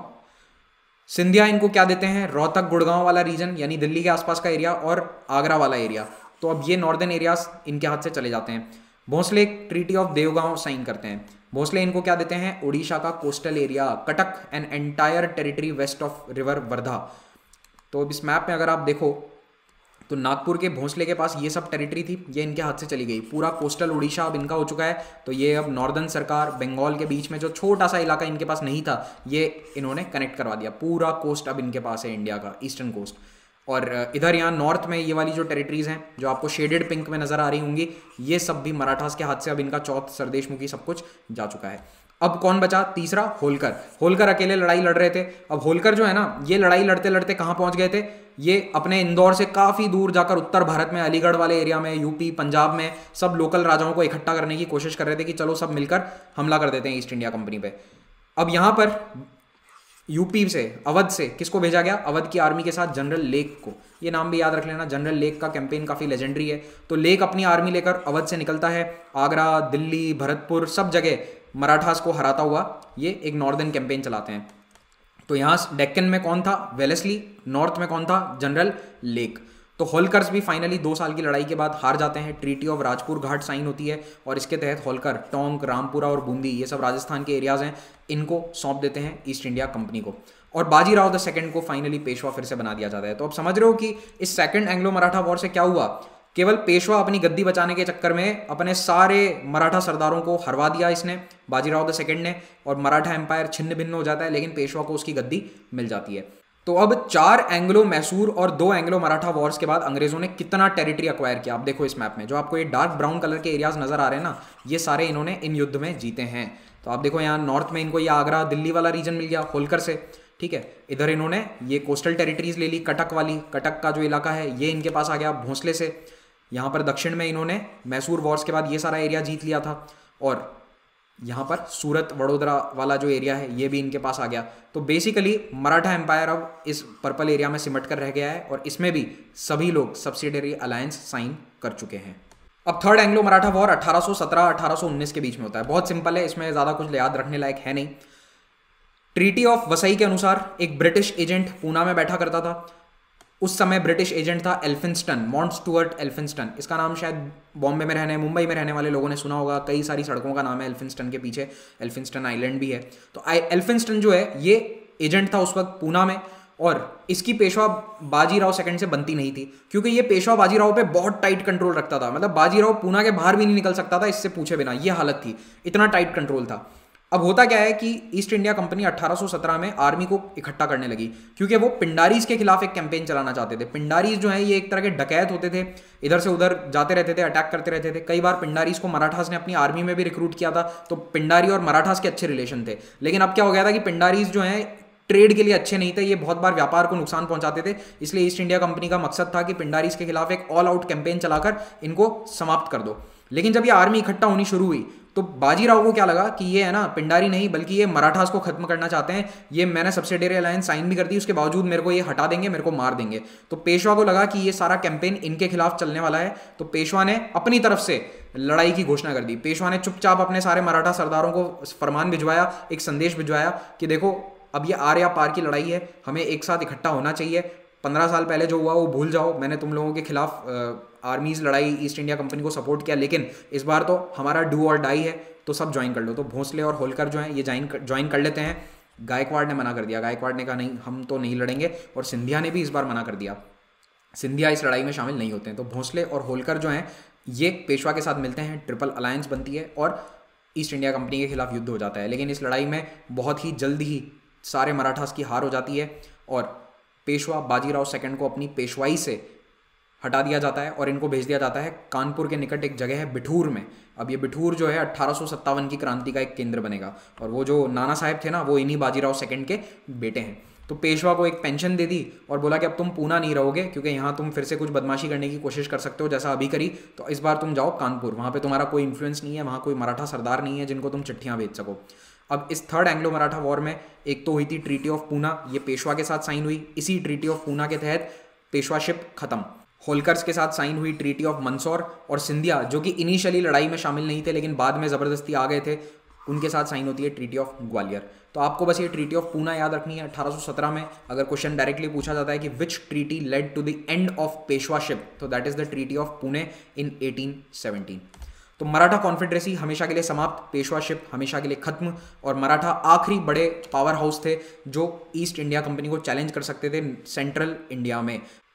सिंधिया इनको क्या देते हैं? रोहतक गुड़गांव वाला रीजन, यानी दिल्ली के आसपास का एरिया, और आगरा वाला एरिया। तो अब ये नॉर्दर्न एरियाज इनके हाथ से चले जाते हैं। Bhosle treaty of Deogaon sign करते हैं। भोसले इनको क्या देते हैं? उड़ीसा का coastal area, Cuttack and entire territory west of river Wardha. तो इस मैप में अगर आप देखो तो नागपुर के भोंसले के पास ये सब टेरिटरी थी, ये इनके हाथ से चली गई। पूरा कोस्टल उड़ीसा अब इनका हो चुका है। तो ये अब नॉर्दर्न सरकार, बंगाल के बीच में जो छोटा सा इलाका इनके पास नहीं था, ये इन्होंने कनेक्ट करवा दिया। पूरा कोस्ट अब इनके पास है, इंडिया का ईस्टर्न कोस्ट। और इधर यहाँ नॉर्थ में ये वाली जो टेरिटरीज हैं जो आपको शेडेड पिंक में नजर आ रही होंगी, ये सब भी मराठास के हाथ से अब इनका चौथ सरदेशमुखी सब कुछ जा चुका है। अब कौन बचा? तीसरा होलकर। होलकर अकेले लड़ाई लड़ रहे थे। अब होलकर जो है ना, ये लड़ाई लड़ते लड़ते कहाँ पहुंच गए थे? ये अपने इंदौर से काफ़ी दूर जाकर उत्तर भारत में, अलीगढ़ वाले एरिया में, यूपी पंजाब में सब लोकल राजाओं को इकट्ठा करने की कोशिश कर रहे थे कि चलो सब मिलकर हमला कर देते हैं ईस्ट इंडिया कंपनी पे। अब यहाँ पर यूपी से, अवध से किसको भेजा गया? अवध की आर्मी के साथ जनरल लेक को। ये नाम भी याद रख लेना, जनरल लेक का कैंपेन काफ़ी लेजेंडरी है। तो लेक अपनी आर्मी लेकर अवध से निकलता है, आगरा, दिल्ली, भरतपुर सब जगह मराठास को हराता हुआ ये एक नॉर्दर्न कैंपेन चलाते हैं। तो यहाँ डेक्कन में कौन था? वेलेस्ली। नॉर्थ में कौन था? General Lake. तो होलकर्स भी फाइनली दो साल की लड़ाई के बाद हार जाते हैं। Treaty of Rajpur Ghat sign होती है और इसके तहत होलकर, टोंक, रामपुरा और बूंदी, ये सब राजस्थान के एरियाज हैं, इनको सौंप देते हैं ईस्ट इंडिया कंपनी को। और बाजीराव द सेकंड को फाइनली पेशवा फिर से बना दिया जाता है। तो अब समझ रहे हो कि इस सेकंड एंग्लो मराठा वॉर से क्या हुआ? केवल पेशवा अपनी गद्दी बचाने के चक्कर में अपने सारे मराठा सरदारों को हरवा दिया इसने, बाजीराव द सेकंड ने, और मराठा एम्पायर छिन्न भिन्न हो जाता है, लेकिन पेशवा को उसकी गद्दी मिल जाती है। तो अब चार एंग्लो मैसूर और दो एंग्लो मराठा वॉर्स के बाद अंग्रेजों ने कितना टेरिटरी अक्वायर किया? आप देखो इस मैप में जो आपको ये डार्क ब्राउन कलर के एरियाज नजर आ रहे हैं ना, ये सारे इन्होंने इन युद्ध में जीते हैं। तो आप देखो यहाँ नॉर्थ में इनको ये आगरा, दिल्ली वाला रीजन मिल गया होलकर से, ठीक है। इधर इन्होंने ये कोस्टल टेरिटरीज ले ली, कटक वाली, कटक का जो इलाका है ये इनके पास आ गया भोंसले से। यहाँ पर दक्षिण में इन्होंने मैसूर वॉर्स के बाद ये सारा एरिया जीत लिया था, और यहाँ पर सूरत वडोदरा वाला जो एरिया है ये भी इनके पास आ गया। तो बेसिकली मराठा एम्पायर अब इस पर्पल एरिया में सिमट कर रह गया है, और इसमें भी सभी लोग सब्सिडियरी अलायंस साइन कर चुके हैं। अब थर्ड एंग्लो मराठा वॉर अठारह सौ सत्रह अठारह सौ उन्नीस के बीच में होता है। बहुत सिंपल है, इसमें ज़्यादा कुछ याद रखने लायक है नहीं। ट्रीटी ऑफ वसई के अनुसार एक ब्रिटिश एजेंट पूना में बैठा करता था। उस समय ब्रिटिश एजेंट था एल्फिंस्टन, माउंट स्टुअर्ट एल्फिंस्टन। इसका नाम शायद बॉम्बे में रहने, मुंबई में रहने वाले लोगों ने सुना होगा। कई सारी सड़कों का नाम है एल्फिंस्टन के पीछे, एल्फिंस्टन आइलैंड भी है। तो एल्फिंस्टन जो है ये एजेंट था उस वक्त पूना में, और इसकी पेशवा बाजीराव सेकंड से बनती नहीं थी, क्योंकि ये पेशवा बाजीराव पे बहुत टाइट कंट्रोल रखता था। मतलब बाजीराव पूना के बाहर भी नहीं निकल सकता था इससे पूछे बिना, ये हालत थी, इतना टाइट कंट्रोल था। अब होता क्या है कि ईस्ट इंडिया कंपनी अठारह सौ सत्रह में आर्मी को इकट्ठा करने लगी, क्योंकि वो पिंडारीज के खिलाफ एक कैंपेन चलाना चाहते थे। पिंडारीज जो है ये एक तरह के डकैत होते थे, इधर से उधर जाते रहते थे, अटैक करते रहते थे। कई बार पिंडारीज को मराठास ने अपनी आर्मी में भी रिक्रूट किया था, तो पिंडारी और मराठास के अच्छे रिलेशन थे। लेकिन अब क्या हो गया था कि पिंडारीज जो है ट्रेड के लिए अच्छे नहीं थे, ये बहुत बार व्यापार को नुकसान पहुंचाते थे। इसलिए ईस्ट इंडिया कंपनी का मकसद था कि पिंडारीज के खिलाफ एक ऑल आउट कैंपेन चलाकर इनको समाप्त कर दो। लेकिन जब ये आर्मी इकट्ठा होनी शुरू हुई तो बाजीराव को क्या लगा कि ये है ना पिंडारी नहीं बल्कि ये मराठास को खत्म करना चाहते हैं। ये मैंने सब्सिडियरी अलायंस साइन भी कर दी, उसके बावजूद मेरे को ये हटा देंगे, मेरे को मार देंगे। तो पेशवा को लगा कि ये सारा कैंपेन इनके खिलाफ चलने वाला है, तो पेशवा ने अपनी तरफ से लड़ाई की घोषणा कर दी। पेशवा ने चुपचाप अपने सारे मराठा सरदारों को फरमान भिजवाया, एक संदेश भिजवाया कि देखो अब ये आर या पार की लड़ाई है, हमें एक साथ इकट्ठा होना चाहिए। पंद्रह साल पहले जो हुआ वो भूल जाओ, मैंने तुम लोगों के खिलाफ आर्मीज लड़ाई, ईस्ट इंडिया कंपनी को सपोर्ट किया, लेकिन इस बार तो हमारा डू और डाई है, तो सब ज्वाइन कर लो। तो भोंसले और होलकर जो हैं ये ज्वाइन ज्वाइन कर लेते हैं। गायकवाड़ ने मना कर दिया, गायकवाड़ ने कहा नहीं हम तो नहीं लड़ेंगे, और सिंधिया ने भी इस बार मना कर दिया, सिंधिया इस लड़ाई में शामिल नहीं होते हैं। तो भोंसले और होलकर जो हैं ये पेशवा के साथ मिलते हैं, ट्रिपल अलायंस बनती है और ईस्ट इंडिया कंपनी के खिलाफ युद्ध हो जाता है। लेकिन इस लड़ाई में बहुत ही जल्द ही सारे मराठास की हार हो जाती है और पेशवा बाजीराव सेकंड को अपनी पेशवाई से हटा दिया जाता है और इनको भेज दिया जाता है कानपुर के निकट एक जगह है बिठूर में। अब ये बिठूर जो है अट्ठारह सौ सत्तावन की क्रांति का एक केंद्र बनेगा, और वो जो नाना साहब थे ना वो इन्हीं बाजीराव सेकंड के बेटे हैं। तो पेशवा को एक पेंशन दे दी और बोला कि अब तुम पूना नहीं रहोगे, क्योंकि यहाँ तुम फिर से कुछ बदमाशी करने की कोशिश कर सकते हो जैसा अभी करी, तो इस बार तुम जाओ कानपुर, वहाँ पे तुम्हारा कोई इन्फ्लुएंस नहीं है, वहाँ कोई मराठा सरदार नहीं है जिनको तुम चिट्ठियाँ भेज सको। अब इस थर्ड एंग्लो मराठा वॉर में एक तो हुई थी ट्रीटी ऑफ पूना, ये पेशवा के साथ साइन हुई। इसी ट्रीटी ऑफ पूना के तहत पेशवाशिप खत्म। होलकर्स के साथ साइन हुई ट्रीटी ऑफ मंदसौर, और सिंधिया जो कि इनिशियली लड़ाई में शामिल नहीं थे लेकिन बाद में ज़बरदस्ती आ गए थे, उनके साथ साइन होती है ट्रीटी ऑफ ग्वालियर। तो आपको बस ये ट्रीटी ऑफ पूना याद रखनी है अठारह सौ सत्रह में। अगर क्वेश्चन डायरेक्टली पूछा जाता है कि which treaty led to the end of Peshwaship, तो that is the treaty of Pune in eighteen seventeen. तो मराठा कॉन्फेडरेसी हमेशा के लिए समाप्त, पेशवाशिप हमेशा के लिए खत्म, और मराठा आखिरी बड़े पावर हाउस थे जो ईस्ट इंडिया कंपनी को चैलेंज कर सकते थे सेंट्रल इंडिया में।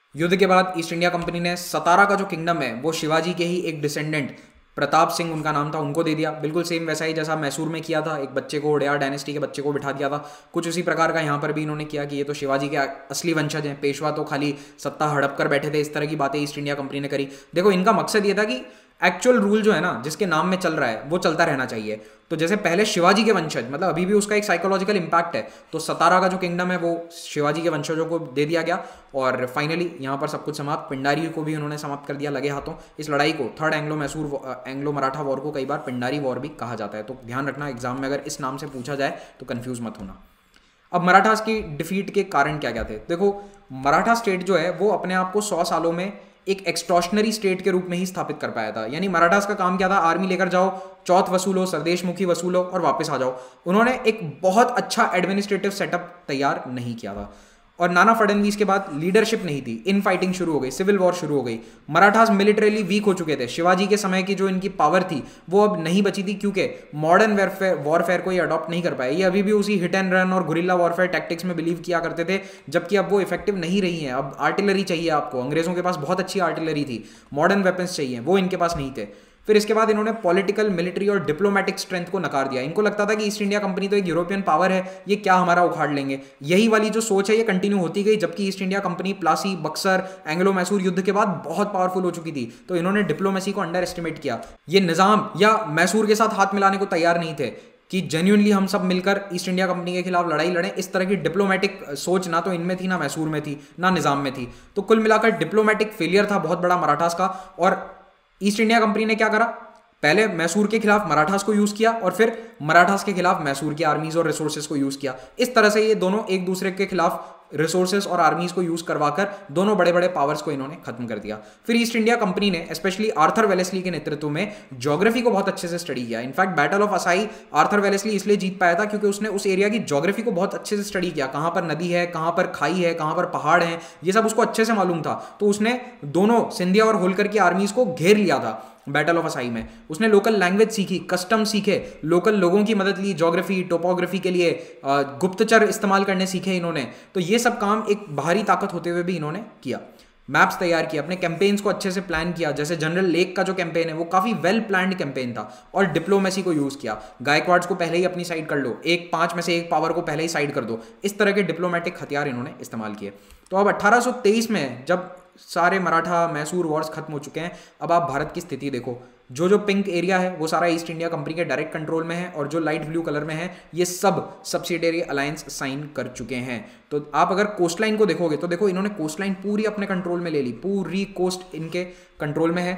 युद्ध के बाद ईस्ट इंडिया कंपनी ने सतारा का जो किंगडम है वो शिवाजी के ही एक डिसेंडेंट प्रताप सिंह उनका नाम था, उनको दे दिया। बिल्कुल सेम वैसा ही जैसा मैसूर में किया था, एक बच्चे को उड़िया डायनेस्टी के बच्चे को बिठा दिया था, कुछ उसी प्रकार का यहाँ पर भी इन्होंने किया कि ये तो शिवाजी के असली वंशज हैं, पेशवा तो खाली सत्ता हड़प कर बैठे थे। इस तरह की बातें ईस्ट इंडिया कंपनी ने करी। देखो, इनका मकसद ये था कि एक्चुअल रूल जो है ना, जिसके नाम में चल रहा है वो चलता रहना चाहिए। तो जैसे पहले शिवाजी के वंशज, मतलब अभी भी उसका एक साइकोलॉजिकल इंपैक्ट है, तो सतारा का जो किंगडम है वो शिवाजी के वंशजों को दे दिया गया और फाइनली यहाँ पर सब कुछ समाप्त। पिंडारी को भी उन्होंने समाप्त कर दिया लगे हाथों। इस लड़ाई को third Anglo Mysore Anglo Maratha war को कई बार पिंडारी वॉर भी कहा जाता है, तो ध्यान रखना एग्जाम में अगर इस नाम से पूछा जाए तो कंफ्यूज मत होना। अब मराठास की डिफीट के कारण क्या क्या थे? देखो, मराठा स्टेट जो है वो अपने आप को सौ सालों में एक एक्सटॉर्शनरी स्टेट के रूप में ही स्थापित कर पाया था। यानी मराठास का काम क्या था? आर्मी लेकर जाओ, चौथ वसूलो, स्वदेशमुखी वसूलो और वापस आ जाओ। उन्होंने एक बहुत अच्छा एडमिनिस्ट्रेटिव सेटअप तैयार नहीं किया था। और नाना फडणवीस के बाद लीडरशिप नहीं थी, इन फाइटिंग शुरू हो गई, सिविल वॉर शुरू हो गई। मराठास मिलिटरीली वीक हो चुके थे। शिवाजी के समय की जो इनकी पावर थी वो अब नहीं बची थी, क्योंकि मॉडर्न वॉरफेयर वॉरफेयर को ये अडॉप्ट नहीं कर पाए। ये अभी भी उसी हिट एंड रन और गुरिल्ला वॉरफेयर टैक्टिक्स में बिलीव किया करते थे, जबकि अब वो इफेक्टिव नहीं रही हैं। अब आर्टिलरी चाहिए आपको। अंग्रेजों के पास बहुत अच्छी आर्टिलरी थी, मॉडर्न वेपन्स चाहिए, वो इनके पास नहीं थे। फिर इसके बाद इन्होंने पॉलिटिकल, मिलिट्री और डिप्लोमेटिक स्ट्रेंथ को नकार दिया। इनको लगता था कि ईस्ट इंडिया कंपनी तो एक यूरोपियन पावर है, ये क्या हमारा उखाड़ लेंगे। यही वाली जो सोच है ये कंटिन्यू होती गई, जबकि East India Company Plassey, Buxar, Anglo Mysore युद्ध के बाद बहुत पावरफुल हो चुकी थी। तो इन्होंने डिप्लोमेसी को अंडर एस्टिमेट किया। ये निजाम या मैसूर के साथ हाथ मिलाने को तैयार नहीं थे कि जेन्युइनली हम सब मिलकर ईस्ट इंडिया कंपनी के खिलाफ लड़ाई लड़ें। इस तरह की डिप्लोमेटिक सोच ना तो इनमें थी, ना मैसूर में थी, ना निजाम में थी। तो कुल मिलाकर डिप्लोमेटिक फेलियर था बहुत बड़ा मराठास का। और ईस्ट इंडिया कंपनी ने क्या करा? पहले मैसूर के खिलाफ मराठास को यूज किया और फिर मराठास के खिलाफ मैसूर की आर्मीज और रिसोर्सेज को यूज किया। इस तरह से ये दोनों एक दूसरे के खिलाफ रिसोर्सेज और आर्मीज को यूज करवाकर दोनों बड़े बड़े पावर्स को इन्होंने खत्म कर दिया। फिर ईस्ट इंडिया कंपनी ने स्पेशली आर्थर वेलेस्ली के नेतृत्व में ज्योग्राफी को बहुत अच्छे से स्टडी किया। In fact battle of Assaye Arthur Wellesley इसलिए जीत पाया था क्योंकि उसने उस एरिया की ज्योग्राफी को बहुत अच्छे से स्टडी किया। कहां पर नदी है, कहां पर खाई है, कहां पर पहाड़ है, ये सब उसको अच्छे से मालूम था। तो उसने दोनों सिंधिया और होलकर की आर्मीज को घेर लिया था बैटल ऑफ असाई में। उसने लोकल लैंग्वेज सीखी, कस्टम सीखे, लोकल लोगों की मदद ली, ज्योग्राफी, टोपोग्राफी के लिए गुप्तचर इस्तेमाल करने सीखे इन्होंने। तो ये सब काम एक बाहरी ताकत होते हुए भी इन्होंने किया। मैप्स तैयार किया, अपने कैंपेन्स को अच्छे से प्लान किया। जैसे जनरल लेक का जो कैंपेन है वो काफी वेल प्लान्ड कैंपेन था। और डिप्लोमेसी को यूज किया। गायकवाड्स को पहले ही अपनी साइड कर लो, एक पांच में से एक पावर को पहले ही साइड कर दो। इस तरह के डिप्लोमेटिक हथियार इन्होंने इस्तेमाल किए। तो अब अट्ठारह सौ तेईस में जब सारे मराठा मैसूर वॉर्स खत्म हो चुके हैं, अब आप भारत की स्थिति देखो। जो जो पिंक एरिया है वो सारा ईस्ट इंडिया कंपनी के डायरेक्ट कंट्रोल में है, और जो लाइट ब्लू कलर में है ये सब सब्सिडियरी अलायंस साइन कर चुके हैं। तो आप अगर कोस्ट लाइन को देखोगे तो देखो, इन्होंने कोस्ट लाइन पूरी अपने कंट्रोल में ले ली। पूरी कोस्ट इनके कंट्रोल में है।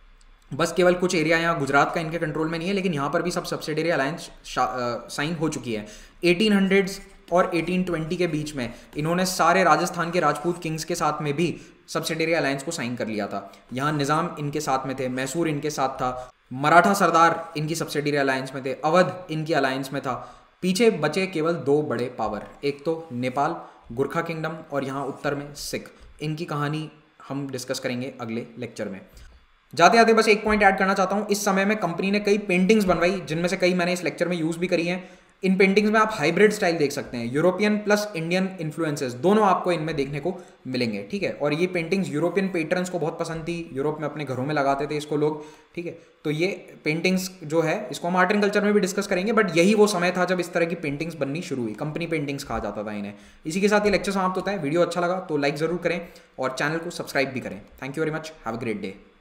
बस केवल कुछ एरिया यहाँ गुजरात का इनके कंट्रोल में नहीं है, लेकिन यहाँ पर भी सब सब्सिडियरी अलायंस साइन हो चुकी है। एटीन हंड्रेड्स और एटीन ट्वेंटी के बीच में इन्होंने सारे राजस्थान के राजपूत किंग्स के साथ में भी सब्सिडियरी अलायंस को साइन कर लिया था। यहाँ निजाम इनके साथ में थे, मैसूर इनके साथ था, मराठा सरदार इनकी सब्सिडियरी अलायंस में थे, अवध इनकी अलायंस में था। पीछे बचे केवल दो बड़े पावर, एक तो नेपाल, गुरखा किंगडम, और यहाँ उत्तर में सिख। इनकी कहानी हम डिस्कस करेंगे अगले लेक्चर में। जाते जाते बस एक पॉइंट ऐड करना चाहता हूँ। इस समय में कंपनी ने कई पेंटिंग्स बनवाई, जिनमें से कई मैंने इस लेक्चर में यूज भी करी हैं। इन पेंटिंग्स में आप हाइब्रिड स्टाइल देख सकते हैं, यूरोपियन प्लस इंडियन इन्फ्लुएंसेस दोनों आपको इनमें देखने को मिलेंगे। ठीक है, और ये पेंटिंग्स यूरोपियन पेट्रन्स को बहुत पसंद थी, यूरोप में अपने घरों में लगाते थे इसको लोग। ठीक है, तो ये पेंटिंग्स जो है इसको हम आर्ट एंड कल्चर में भी डिस्कस करेंगे, बट यही वो समय था जब इस तरह की पेंटिंग्स बननी शुरू हुई। कंपनी पेंटिंग्स कहा जाता था इन्हें। इसी के साथ ये लेक्चर समाप्त होता है। वीडियो अच्छा लगा तो लाइक जरूर करें और चैनल को सब्सक्राइब भी करें। Thank you very much, have a great day.